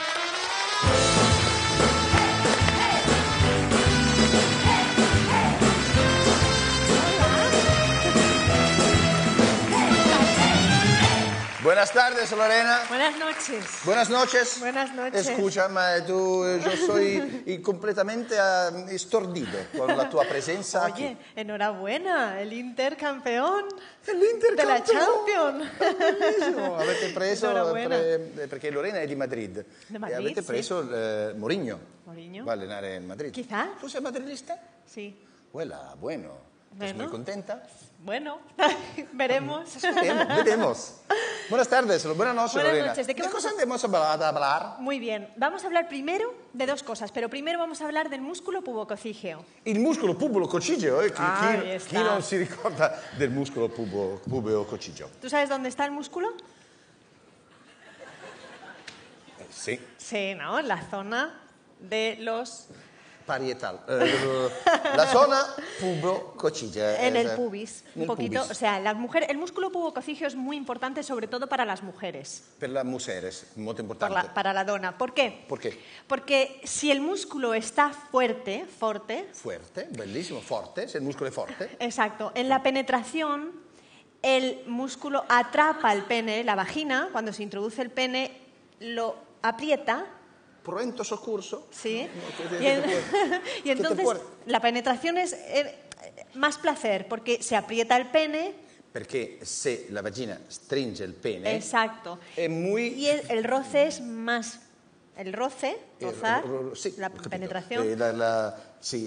Buenas tardes, Lorena. Buenas noches. Buenas noches. Buenas noches. Escucha, ma yo soy completamente estordido con la tua presenza Oye, aquí. enhorabuena, el Inter campeón. L'Inter de la campeón. Champions. Bellissimo. Avete preso, Enhorabuena. perché Lorena è di Madrid, De Madrid, e avete sì. preso Mourinho. Mourinho. Va a allenare il Madrid. Quizá. ¿Tú sei madridista? Sí. Bueno. ¿Estás Bueno. muy contenta? Bueno, veremos. Veremos. Buenas tardes, buenas noches, Buenas Lorena. noches. ¿De qué cosa andemos a hablar? Muy bien, vamos a hablar primero de dos cosas, pero primero vamos a hablar del músculo pubococígeo. Il muscolo pubolo-coccigeo, Ahí chi está. non si ricorda del muscolo pubolo-coccigeo? ¿Tú sabes dónde está el músculo? Sì, Sí, ¿no? En la zona de los... parietal. La zona pubolo-coccigea. En el pubis, un Nel poquito. pubis. O sea, el músculo pubococígeo es muy importante, sobre todo para las mujeres, Per la mujeres, molto importante. para la donna. ¿Por qué? Perché? Porque si el músculo está fuerte, Fuerte, bellissimo, forte, se il muscolo è forte. exacto, en la penetración, el músculo atrapa el pene, la vagina, cuando se introduce el pene, lo aprieta. Pronto soccorso? Sí. ¿Qué Y, en- te y entonces puede? la penetración es más placer, porque se aprieta el pene. Perché se la vagina stringe il pene, Exacto. è muy... Y el roce es más. El roce, rozar, sì, la ho capito. penetración. Sì,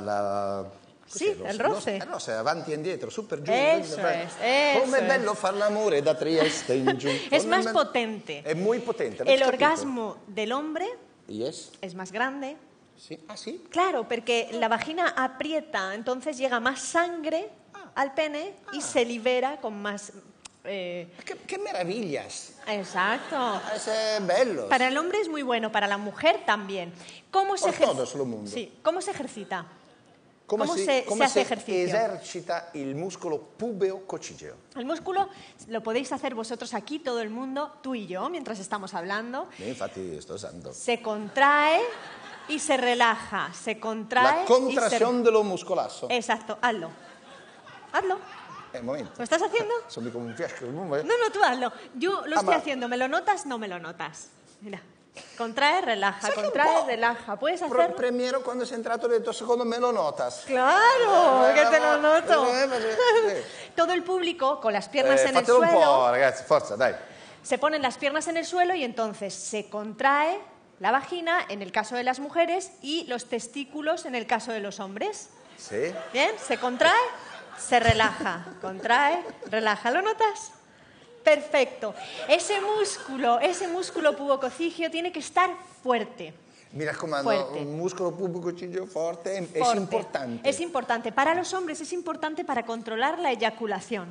Sí, el roce. roce, avanti e indietro, su per giù. Eso es, Come è eso bello es. far l'amore da Trieste in giù. Es Come más me- potente. È muy potente. avete El capito? orgasmo del hombre Yes. es más grande. Sì. Ah, sì? Claro, porque la vagina aprieta, entonces llega más sangre al pene y se libera con más... Che meraviglias. Exacto. È bello. Para el hombre es muy bueno, para la mujer también. ¿Cómo se Por todo lo mundo. Sí. ¿Cómo se ejercita? Come ¿Cómo si, se come hace si ejercicio? esercita il muscolo pubeo-coccigeo. El músculo lo podéis hacer vosotros aquí, todo el mundo, tú y yo, mientras estamos hablando. Io infatti sto usando. Se contrae y se relaja. Se contrae La contrazione dello muscolasso. Exacto, hazlo. Hazlo. Un momento. ¿Lo estás haciendo? Sono come un fiasco. No, no, tú hazlo. Yo lo estoy haciendo. ¿Me lo notas? No me lo notas. Mira. Contrae, relaja, contrae, relaja. ¿Puedes hacerlo? Premiero quando sei entrato ho detto secondo me lo notas. Claro, que te lo noto. Sì. Todo el público con las piernas en el Fatelo un suelo. po', ragazzi, forza, dai. Se ponen las piernas en el suelo y entonces se contrae la vagina en el caso de las mujeres y los testículos en el caso de los hombres. Sí. Bien, se contrae, se relaja, contrae, relaja. ¿Lo notas? Perfecto. Ese músculo pubococigio tiene que estar fuerte. Mi raccomando, Fuerte. un muscolo pubococigio forte es Fuerte. importante. Es importante. Para los hombres es importante para controlar la eyaculación.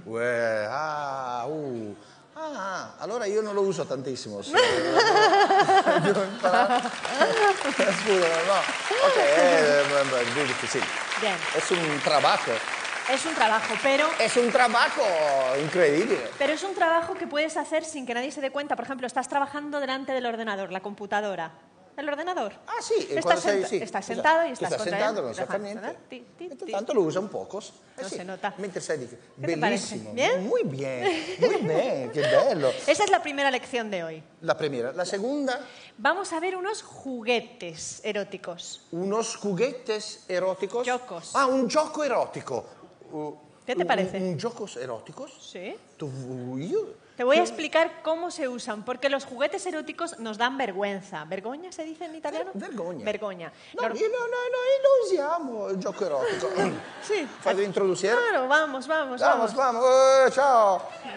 Allora io non lo uso tantissimo. Devo imparare. Scusa, no. Ok, sì. Bien. Es un trabajo. Es un trabajo, pero... Es un trabajo increíble. Pero es un trabajo que puedes hacer sin que nadie se dé cuenta. Por ejemplo, estás trabajando delante del ordenador, la computadora. ¿El ordenador? Ah, sì. Estás sentado y estás Estás sentado, non si fa contraendo. niente. Tanto lo usa un poco. No se nota. Mentre sei di... te Bellissimo. parece? ¿Bien? Muy bien, qué bello. Esa es la primera lección de hoy. La primera. La segunda... Vamos a ver unos juguetes eróticos. Unos juguetes eróticos. Giocos. Ah, un gioco erotico. ¿Qué te parece? ¿Un giocos eróticos? Sí. Io... Te voy a explicar cómo se usan, porque los juguetes eróticos nos dan vergüenza. ¿Vergogna se dice en italiano? Vergogna. Vergogna. No, noi lo usiamo, il gioco erotico. Sì. Fate introducere? Claro, vamos. Ciao.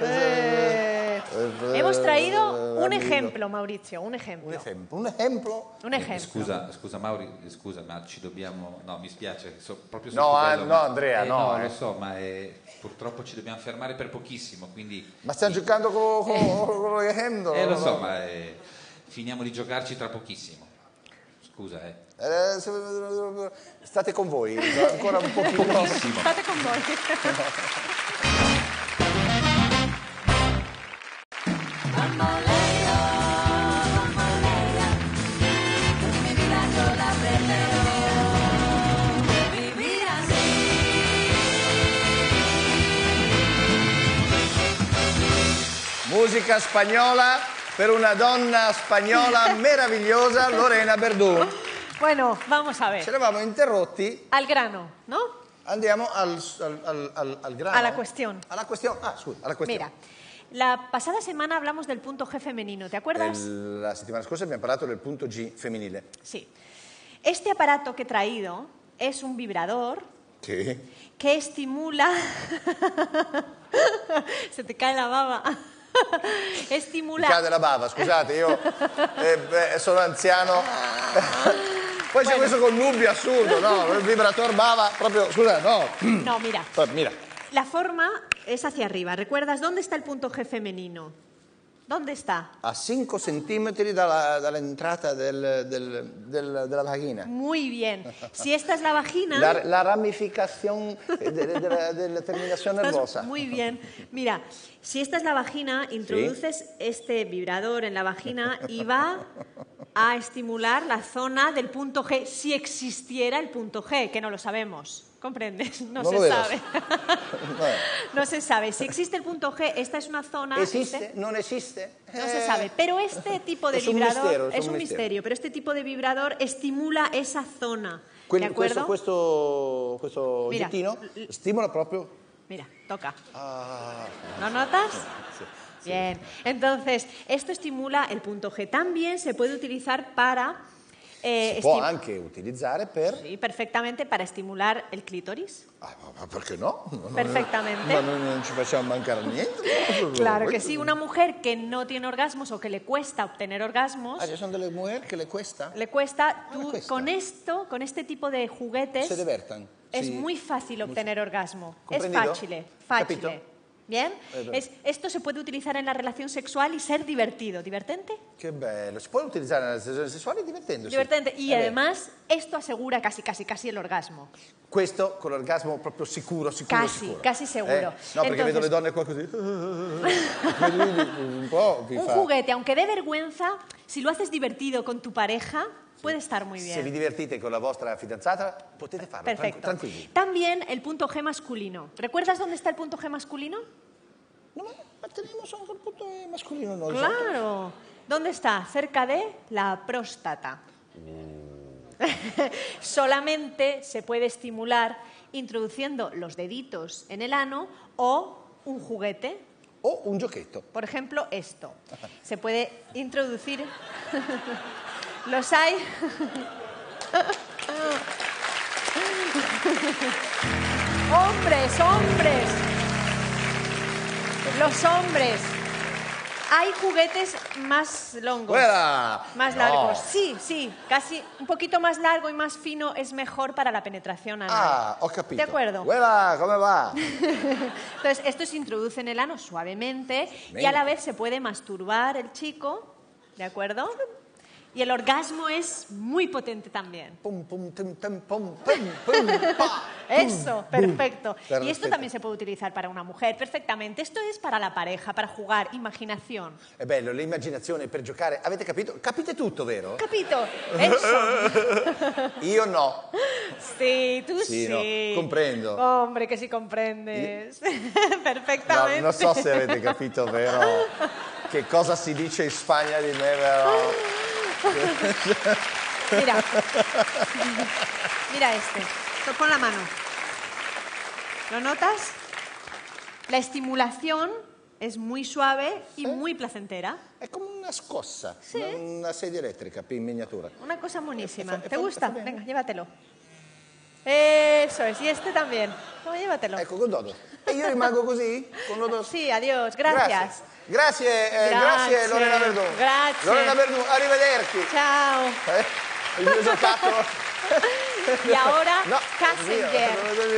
Hemos traído un ejemplo, Maurizio, un ejemplo. Un ejemplo? Un ejemplo. Scusa Mauri, scusa, ma ci dobbiamo... No, mi spiace, proprio No, sotto no, Andrea, no. Lo so, ma purtroppo ci dobbiamo fermare per pochissimo, quindi... Ma stiamo giocando con lo ejemplo? Lo so, ma finiamo di giocarci tra pochissimo. Scusa, State con voi, ancora un pochino. Pochissimo. State con voi. Musica spagnola per una donna spagnola meravigliosa, Lorena Verdú. Bueno, vamos a ver. Ci eravamo interrotti. Al grano, ¿no? Andiamo al grano. A la cuestión. A la cuestión. A la cuestión. Mira, la pasada semana hablamos del punto G femenino, ¿te acuerdas? La settimana scorsa abbiamo parlato del punto G femminile. Sí. Este aparato que he traído es un vibrador Che? que estimula... Se te cae la baba. Estimula... Mi cade la bava, scusate, io sono anziano. Poi c'è questo connubio assurdo, no? Il vibratore bava, proprio, scusa, no. No, mira. Mira. La forma es hacia arriba. ¿Recuerdas dónde está el punto G femenino? ¿Dónde está? A 5 centimetri dall'entrata della vagina. Muy bien. Si esta es la vagina... La ramificación de la terminación nervosa. Muy bien. Mira, si esta es la vagina, introduces este vibrador en la vagina y va a estimular la zona del punto G, si existiera el punto G, que no lo sabemos. ¿Comprendes? No se sabe. No se sabe. Si existe el punto G, esta es una zona... ¿Existe? ¿No existe? No se sabe. Pero este tipo de vibrador... Es un misterio. Pero este tipo de vibrador estimula esa zona. ¿De acuerdo? Questo Mira, oggettino stimola proprio... Mira, toca. ¿No notas? Sí. Bien. Entonces, esto estimula el punto G. También se puede utilizar para... Si può anche utilizzare per... Sí, perfectamente para estimular el clítoris. Ma perché no? Perfectamente. Ma non ci facciamo mancare niente. Claro que sí. Una mujer que no tiene orgasmos o que le cuesta obtener orgasmos... Ah, ci sono delle mujeres che le cuesta? Le cuesta. Tú, con esto, con este tipo de juguetes... Se divertan. Es Sí. muy fácil obtener orgasmo. Es Comprendido? fácil. Capito? ¿Bien? Esto se puede utilizar en la relación sexual y ser divertido. ¿Divertente? Che bello. Si può utilizzare nella relazione sessuale divertendosi. Divertente. Y È vero. además, esto asegura casi el orgasmo. Questo con l'orgasmo proprio sicuro. Casi seguro. No, perché Entonces, vedo le donne qua così. Un po' vi un fa... juguete, aunque dé vergüenza, si lo haces divertido con tu pareja, puede estar muy bien. Se vi divertite con la vostra fidanzata, potete farlo. Perfecto. Tranquilli. También el punto G masculino. ¿Recuerdas dónde está el punto G masculino? No, ma tenemos anche il punto masculino. No, Claro. ¿Dónde está? Cerca de la próstata. Solamente se puede estimular introduciendo los deditos en el ano o un juguete. O un giochetto. Por ejemplo, esto. Se puede introducir... ¿Los hay? ¡Hombres, hombres! Los hombres. Hay juguetes más longos. ¡Fuera! Más No. largos. Sí, sí. Casi un poquito más largo y más fino es mejor para la penetración anal. Ah, ho capito. ¿De acuerdo? ¡Fuera! ¿Cómo va? Entonces, esto se introduce en el ano suavemente y a la vez se puede masturbar el chico, ¿de acuerdo? Y el orgasmo es muy potente también. Pum, pum, tum, tum, pum, pum, pum, pa. Eso, perfecto. Y esto Perfetto. también se puede utilizar para una mujer perfectamente. Esto es para la pareja, para jugar, imaginación. È bello, l'immaginazione per giocare. Avete capito? Capite tutto, vero? Capito? Eso. Io no. Sí, tú Sì, sí. no, comprendo. Hombre, que sí comprendes. Perfectamente. No, non so se avete capito, vero? Che cosa si dice in Spagna di me, vero? Mira. Mira este. Pon la mano. ¿Lo notas? La estimulación es muy suave y muy placentera. È come una scossa, Sì. una sedia elettrica in miniatura. Una cosa buenísima. fa- ¿Te fa- gusta? fa bene. Venga, llévatelo. Eso es. Y este también. Toma, llévatelo. Ecco, con Dodo. E io rimango così? Con Dodo? Sí, adiós. Gracias. Grazie, Grazie. grazie Lorena Verdun. Grazie. Lorena Verdun, arrivederci. Ciao. Il mio giocattolo. Y ahora, No, Kassinger.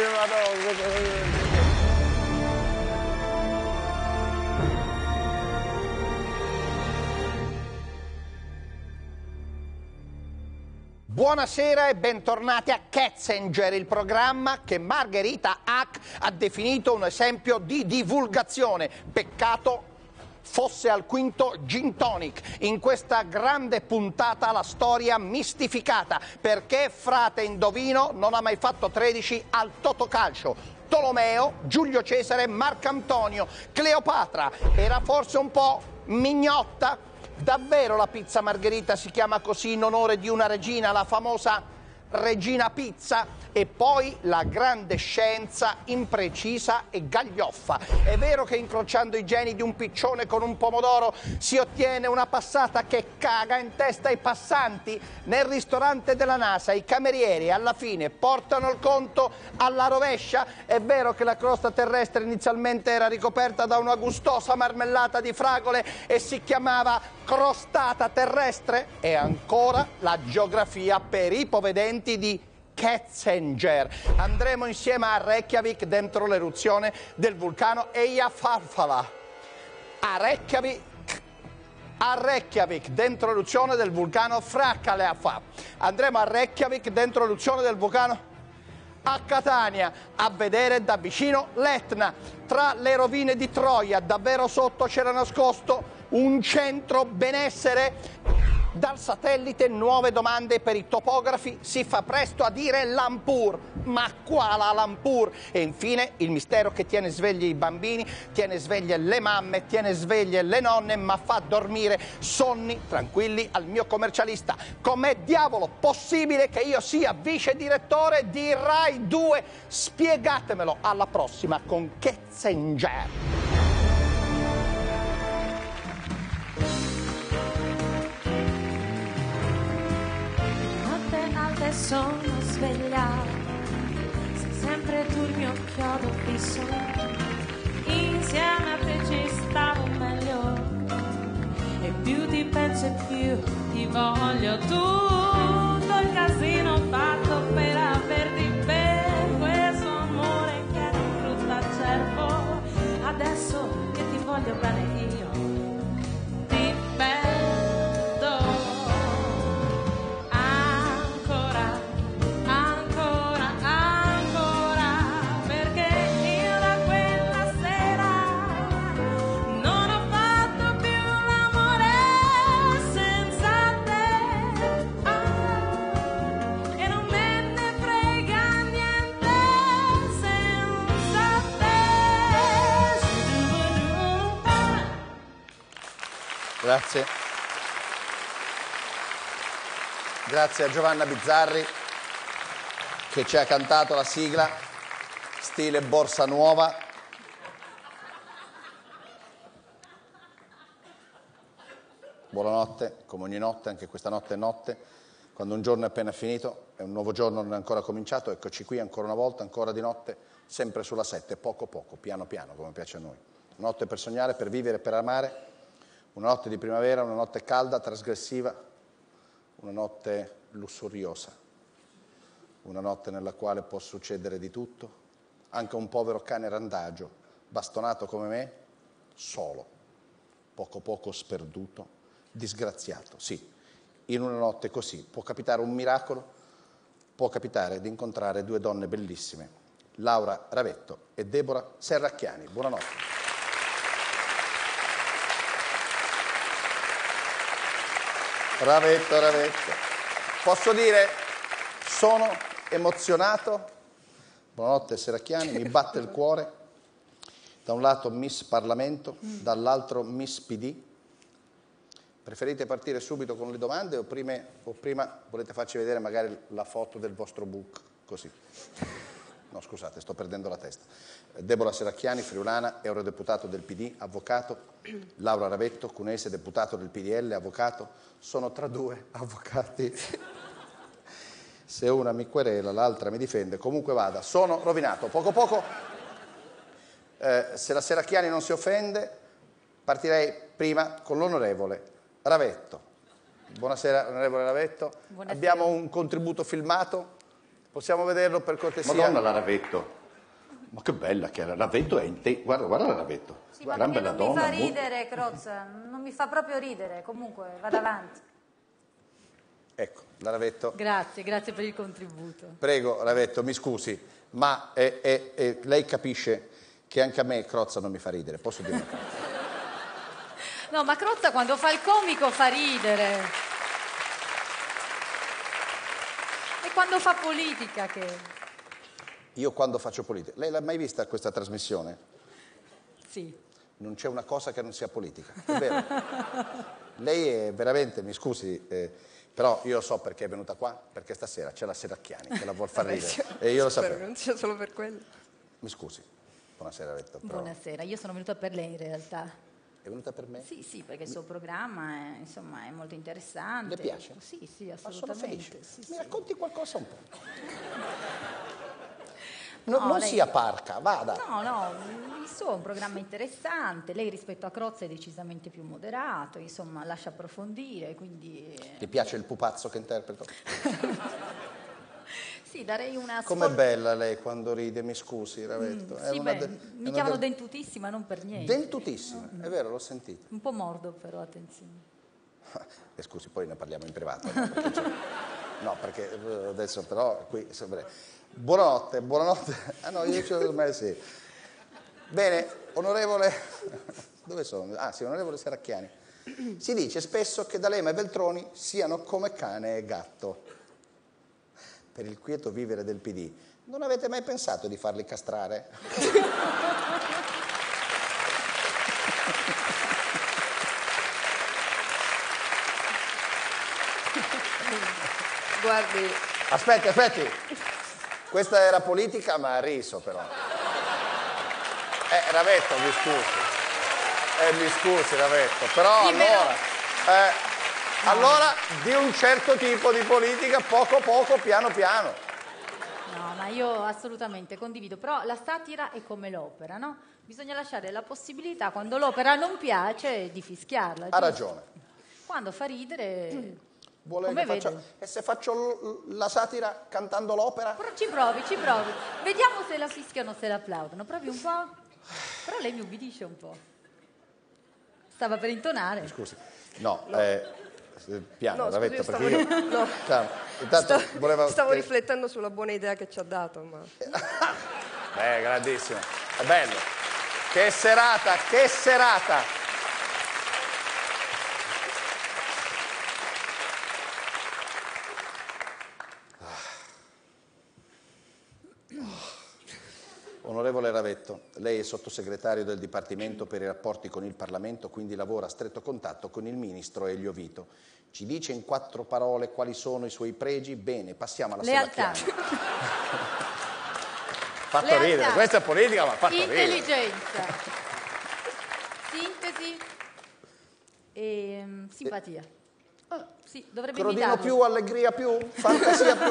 Buonasera e bentornati a Katzinger, il programma che Margherita Hack ha definito un esempio di divulgazione. Peccato fosse al quinto gin tonic. In questa grande puntata la storia mistificata, perché frate indovino non ha mai fatto 13 al Totocalcio. Tolomeo, Giulio Cesare, Marcantonio, Cleopatra. Era forse un po' mignotta? Davvero la pizza Margherita si chiama così in onore di una regina, la famosa Regina Pizza? E poi la grande scienza imprecisa e gaglioffa. È vero che incrociando i geni di un piccione con un pomodoro si ottiene una passata che caga in testa ai passanti? Nel ristorante della NASA i camerieri alla fine portano il conto alla rovescia? È vero che la crosta terrestre inizialmente era ricoperta da una gustosa marmellata di fragole e si chiamava crostata terrestre? E ancora la geografia per ipovedenti di Katzinger. Andremo insieme a Reykjavik dentro l'eruzione del vulcano Eyjafjallajökull. A Reykjavik dentro l'eruzione del vulcano Frakkalafjall. Andremo a Reykjavik dentro l'eruzione del vulcano a Catania a vedere da vicino l'Etna. Tra le rovine di Troia davvero sotto c'era nascosto un centro benessere. Dal satellite nuove domande per i topografi, si fa presto a dire Lampur, ma quale Lampur? E infine il mistero che tiene svegli i bambini, tiene sveglie le mamme, tiene sveglie le nonne, ma fa dormire sonni tranquilli al mio commercialista. Com'è diavolo possibile che io sia vice direttore di Rai 2? Spiegatemelo alla prossima con Katzinger. Notte sono svegliata, sei sempre tu il mio chiodo fisso, insieme a te ci stavo meglio, e più ti penso e più ti voglio. Tutto il casino fatto per averti, per questo amore che è un frutto acerbo. Adesso che ti voglio bene io ti perdo. Ancora, ancora, ancora, perché io da quella sera non ho fatto più l'amore senza te. E non me ne frega niente senza te. Grazie. Grazie a Giovanna Bizzarri che ci ha cantato la sigla stile Borsa Nuova. buonanotte, come ogni notte, anche questa notte è notte, quando un giorno è appena finito e un nuovo giorno non è ancora cominciato, eccoci qui ancora una volta, ancora di notte, sempre sulla 7, poco poco, piano piano, come piace a noi. Una notte per sognare, per vivere, per amare, una notte di primavera, una notte calda, trasgressiva, una notte lussuriosa, una notte nella quale può succedere di tutto, anche un povero cane randagio, bastonato come me, solo, poco poco sperduto, disgraziato, sì. In una notte così può capitare un miracolo, può capitare di incontrare due donne bellissime, Laura Ravetto e Deborah Serracchiani. Buonanotte. Ravetto. Posso dire, sono emozionato. Buonanotte Serracchiani, mi batte il cuore. Da un lato Miss Parlamento, dall'altro Miss PD. Preferite partire subito con le domande o prima volete farci vedere magari la foto del vostro book? Così. No, scusate, sto perdendo la testa. Deborah Serracchiani, friulana, eurodeputato del PD, avvocato. Laura Ravetto, cunese, deputato del PDL, avvocato. Sono tra due avvocati. Se una mi querela, l'altra mi difende. Comunque vada, sono rovinato. Poco poco, se la Serracchiani non si offende, partirei prima con l'onorevole Ravetto. Buonasera, onorevole Ravetto. Buonasera. Abbiamo un contributo filmato. Possiamo vederlo per cortesia? Madonna la Ravetto. Ma che bella che era. Ravetto è in te. Guarda la Ravetto. Sì, ma Gran perché bella non mi donna. fa ridere, Crozza, non mi fa proprio ridere, comunque vado avanti. Ecco, la Ravetto. Grazie per il contributo. Prego, Ravetto, mi scusi, ma lei capisce che anche a me Crozza non mi fa ridere, posso dire una cosa? No, ma Crozza quando fa il comico fa ridere. E quando fa politica che... Io quando faccio politica... Lei l'ha mai vista questa trasmissione? Sì. Non c'è una cosa che non sia politica, è vero. Lei è veramente, mi scusi, però io so perché è venuta qua, perché stasera c'è la Serracchiani che la vuol far ridere. E io lo Spero sapevo. non sia solo per quello. Mi scusi. Buonasera, Ravetto. Però... Buonasera, io sono venuta per lei in realtà. È venuta per me? Sì, perché il suo programma è, insomma, è molto interessante. Le piace? Sì, Ma sono assolutamente. felice. Sì, Mi sì. racconti qualcosa un po'. No, non lei- sia parca, vada. No, il suo è un programma interessante, lei rispetto a Crozza è decisamente più moderato, insomma, lascia approfondire, quindi... Ti piace il pupazzo che interpreto? Sì, darei una... Com'è bella lei quando ride, mi scusi, Ravetto. È Sì, una beh, de- mi è chiamano una de- dentutissima, non per niente. Dentutissima, è vero, l'ho sentito. Un po' mordo però, attenzione. Scusi, poi ne parliamo in privato. No, perché, no, perché adesso però qui... Buonanotte. Ah no, io c'ho ormai sì. Bene, onorevole... Dove sono? Ah sì, onorevole Serracchiani. Si dice spesso che D'Alema e Veltroni siano come cane e gatto. Per il quieto vivere del PD, non avete mai pensato di farli castrare? Guardi, Aspetti. Questa era politica, ma ha riso però. Ravetto, mi scusi, Ravetto. Però allora, di un certo tipo di politica, poco poco, piano piano. No, ma io assolutamente condivido, però la satira è come l'opera, no? Bisogna lasciare la possibilità, quando l'opera non piace, di fischiarla. Ha giusto? ragione. Quando fa ridere... Vuole come che faccia... vede? E se faccio la satira cantando l'opera? Però ci provi. Vediamo se la fischiano o se la applaudono. Provi un po'. Però lei mi ubbidisce un po'. Stava per intonare. Scusi. No. Piano, no, Ravetto, scusi, perché io... no. Calma. Intanto Stavo riflettendo sulla buona idea che ci ha dato, ma... grandissimo. È bello. Che serata. Onorevole Ravetto, lei è sottosegretario del Dipartimento per i rapporti con il Parlamento, quindi lavora a stretto contatto con il Ministro Elio Vito. Ci dice in 4 parole quali sono i suoi pregi? Bene, passiamo alla Lealtà. Serracchiani. Fatto ridere, questa è politica, ma fatto ridere. Intelligenza. Sintesi e simpatia. Sì, dovrebbe Crodino imitarlo. più, allegria più, fantasia più.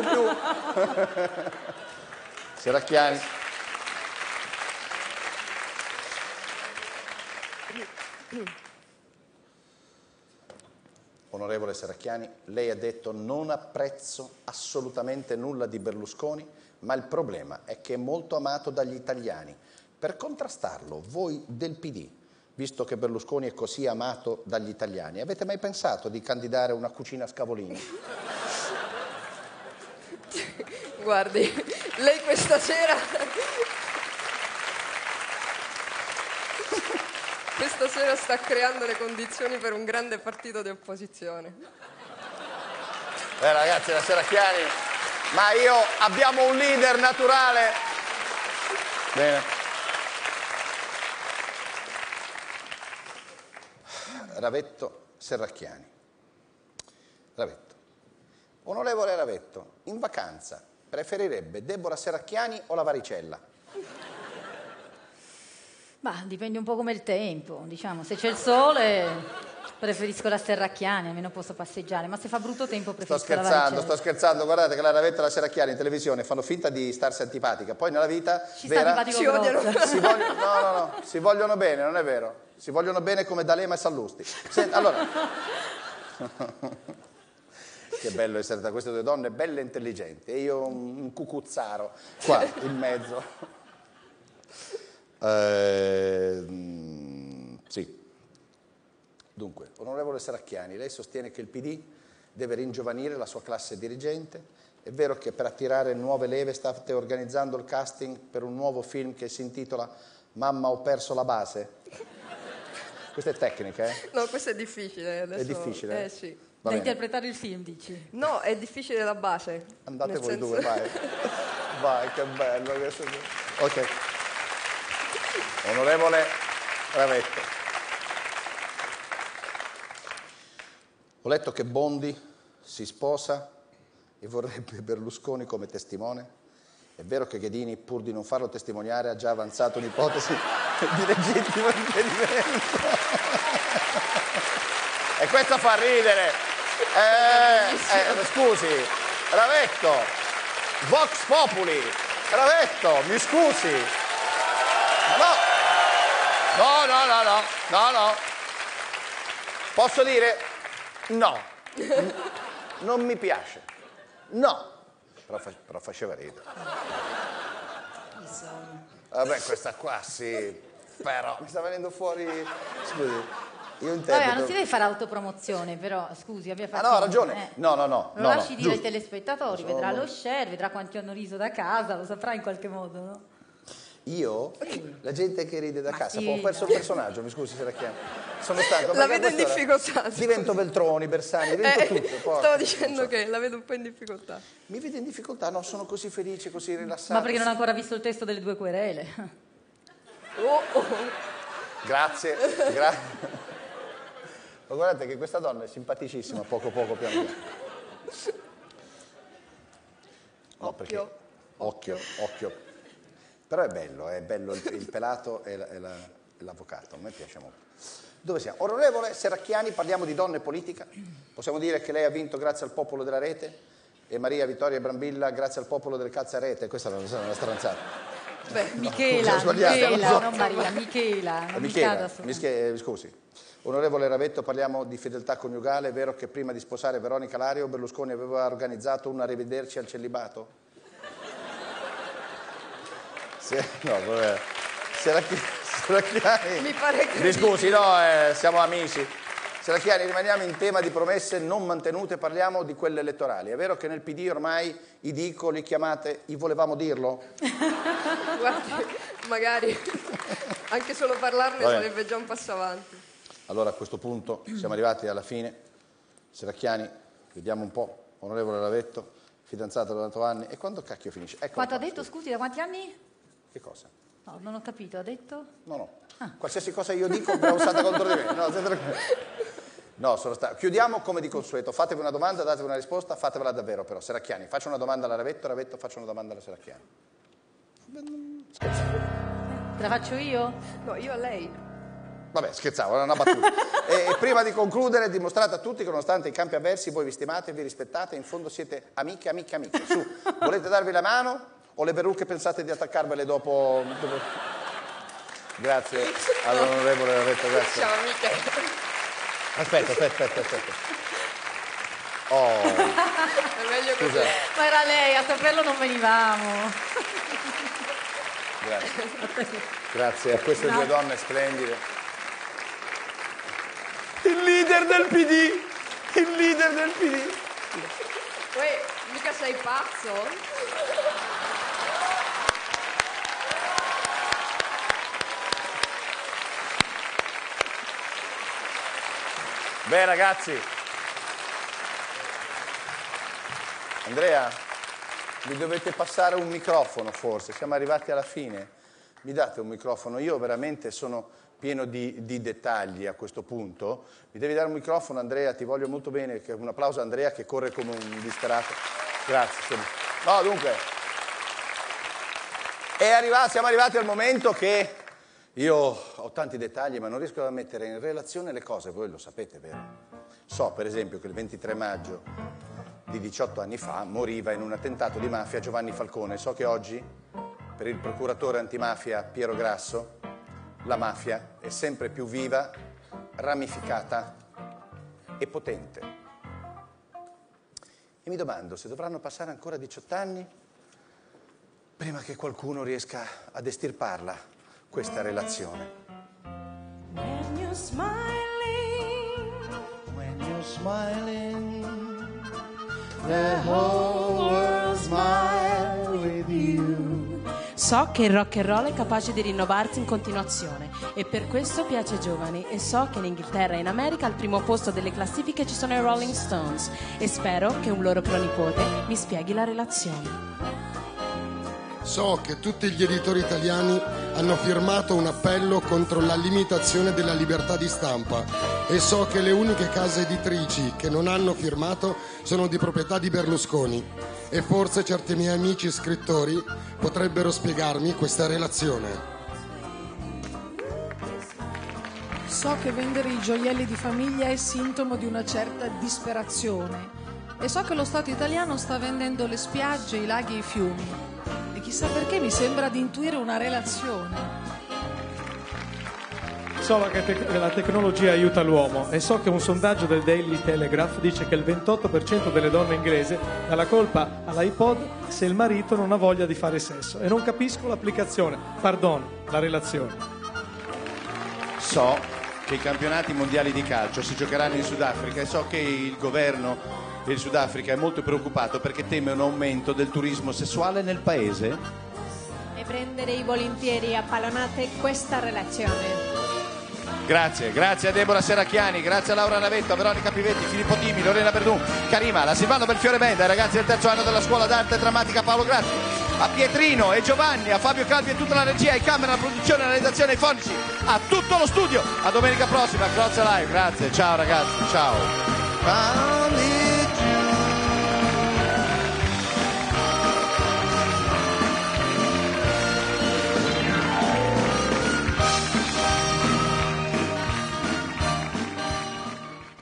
Serracchiani. Onorevole Serracchiani, lei ha detto non apprezzo assolutamente nulla di Berlusconi, ma il problema è che è molto amato dagli italiani. Per contrastarlo, voi del PD, visto che Berlusconi è così amato dagli italiani, avete mai pensato di candidare una cucina a Scavolini? Guardi, lei questa sera sta creando le condizioni per un grande partito di opposizione. Ragazzi, la Serracchiani, ma abbiamo un leader naturale. Bene. Ravetto, Serracchiani. Ravetto. Onorevole Ravetto, in vacanza preferirebbe Deborah Serracchiani o la varicella? Ma dipende un po' come il tempo, diciamo. Se c'è il sole preferisco la Serracchiani, almeno posso passeggiare, ma se fa brutto tempo preferisco la varicella. Sto scherzando, guardate che la Ravetto e la Serracchiani in televisione fanno finta di starsi antipatica, poi nella vita Ci vera sta antipatico no, si vogliono bene, non è vero? Si vogliono bene come D'Alema e Sallusti. Allora, che bello essere tra queste due donne belle e intelligenti, e io un cucuzzaro qua in mezzo. Sì. Dunque, onorevole Serracchiani, lei sostiene che il PD deve ringiovanire la sua classe dirigente. È vero che per attirare nuove leve state organizzando il casting per un nuovo film che si intitola Mamma ho perso la base? Questa è tecnica, eh? No, questo è difficile. Adesso... È difficile? Sì. Da interpretare il film, dici? No, è difficile la base. Andate voi due, vai. Vai, che bello. Ok. Onorevole Ravetto. Ho letto che Bondi si sposa e vorrebbe Berlusconi come testimone. È vero che Ghedini, pur di non farlo testimoniare, ha già avanzato un'ipotesi di legittimo impedimento. E questo fa ridere. Scusi, Ravetto, Vox Populi, Ravetto, mi scusi. No. Posso dire no. Non mi piace. No. Però faceva ridere. Vabbè, questa qua sì. Però mi sta venendo fuori. Scusi, io interpreto. Vabbè, non si deve fare autopromozione, però scusi, abbia fatto. No, ha ragione. No. Lo lasci dire ai giusto. telespettatori, vedrà lo share, vedrà quanti hanno riso da casa, lo saprà in qualche modo, no? Io? La gente che ride da casa, sì, ho perso il personaggio, mi scusi se la chiamo. Sono stanco. La vedo in difficoltà. Divento Veltroni, Bersani, divento tutto. Stavo dicendo che la vedo un po' in difficoltà. Mi vede in difficoltà? No, sono così felice, così rilassato. Ma perché non ha ancora visto il testo delle 2 querele? Grazie. Ma guardate che questa donna è simpaticissima, poco piano piano. No, occhio. Però è bello il pelato e l'avvocato, a me piace molto. Dove siamo? Onorevole Serracchiani, parliamo di donne e politica. Possiamo dire che lei ha vinto grazie al popolo della rete e Maria Vittoria Brambilla grazie al popolo del calzarete. Questa non è una stronzata. Beh, Michela, non Maria, Michela. Non mi scusi. Onorevole Ravetto, parliamo di fedeltà coniugale. È vero che prima di sposare Veronica Lario Berlusconi aveva organizzato un arrivederci al celibato? Serracchiani. Mi pare che... Mi scusi, no, siamo amici. Serracchiani, rimaniamo in tema di promesse non mantenute, parliamo di quelle elettorali. È vero che nel PD ormai i dico li chiamate i volevamo dirlo? Guardi, magari anche solo parlarne sarebbe già un passo avanti. Allora a questo punto siamo arrivati alla fine. Serracchiani, vediamo un po'. Onorevole Ravetto, fidanzato da 8 anni. E quando cacchio finisce? Quanto ha detto, scusi, da quanti anni? Che cosa? No, non ho capito, ha detto? No. Qualsiasi cosa io dico verrà usata contro di me. No, sono stato. Chiudiamo come di consueto. Fatevi una domanda, datevi una risposta, fatevela davvero però. Serracchiani, faccio una domanda alla Ravetto, Ravetto faccio una domanda alla Serracchiani. Te la faccio io? No, io a lei. Vabbè, scherzavo, era una battuta. E prima di concludere, dimostrate a tutti che nonostante i campi avversi voi vi stimate e vi rispettate, in fondo siete amiche. Su, volete darvi la mano o le perrucche pensate di attaccarvele dopo... Grazie all'onorevole Lavetto, grazie. Ciao amiche. Aspetta. Oh. È meglio così. Scusa. Ma era lei, a saperlo non venivamo. Grazie a queste due donne splendide. Il leader del PD. Uè, mica sei pazzo? Beh ragazzi, Andrea, mi dovete passare un microfono forse, siamo arrivati alla fine, mi date un microfono? Io veramente sono pieno di dettagli a questo punto, mi devi dare un microfono Andrea, ti voglio molto bene, un applauso a Andrea che corre come un disperato, grazie. No, dunque, siamo arrivati al momento che io ho tanti dettagli ma non riesco a mettere in relazione le cose, voi lo sapete, vero? So per esempio che il 23 maggio di 18 anni fa moriva in un attentato di mafia Giovanni Falcone. So che oggi, per il procuratore antimafia Piero Grasso, la mafia è sempre più viva, ramificata e potente. E mi domando se dovranno passare ancora 18 anni prima che qualcuno riesca ad estirparla, questa relazione. When you're smiling, the whole world smile with you. So che il rock and roll è capace di rinnovarsi in continuazione e per questo piace ai giovani, e so che in Inghilterra e in America al primo posto delle classifiche ci sono i Rolling Stones e spero che un loro pronipote mi spieghi la relazione. So che tutti gli editori italiani hanno firmato un appello contro la limitazione della libertà di stampa e so che le uniche case editrici che non hanno firmato sono di proprietà di Berlusconi e forse certi miei amici scrittori potrebbero spiegarmi questa relazione. So che vendere i gioielli di famiglia è sintomo di una certa disperazione e so che lo Stato italiano sta vendendo le spiagge, i laghi e i fiumi. E chissà perché mi sembra di intuire una relazione. So che la tecnologia aiuta l'uomo e so che un sondaggio del Daily Telegraph dice che il 28% delle donne inglesi dà la colpa all'iPod se il marito non ha voglia di fare sesso. E non capisco l'applicazione, la relazione. So che i campionati mondiali di calcio si giocheranno in Sudafrica e so che il governo del Sudafrica è molto preoccupato perché teme un aumento del turismo sessuale nel paese. E prenderei volentieri a pallonate questa relazione. Grazie a Deborah Serracchiani, grazie a Laura Navetto, a Veronica Pivetti, Filippo Timi, Lorena Verdun, Karima, la Silvano Belfiore Benda, ai ragazzi del terzo anno della scuola d'arte drammatica Paolo Grazzi, a Pietrino e Giovanni, a Fabio Calvi e tutta la regia, ai camera, la produzione, la redazione, ai fonici, a tutto lo studio. A domenica prossima, Crozza Live, grazie, ciao ragazzi, ciao.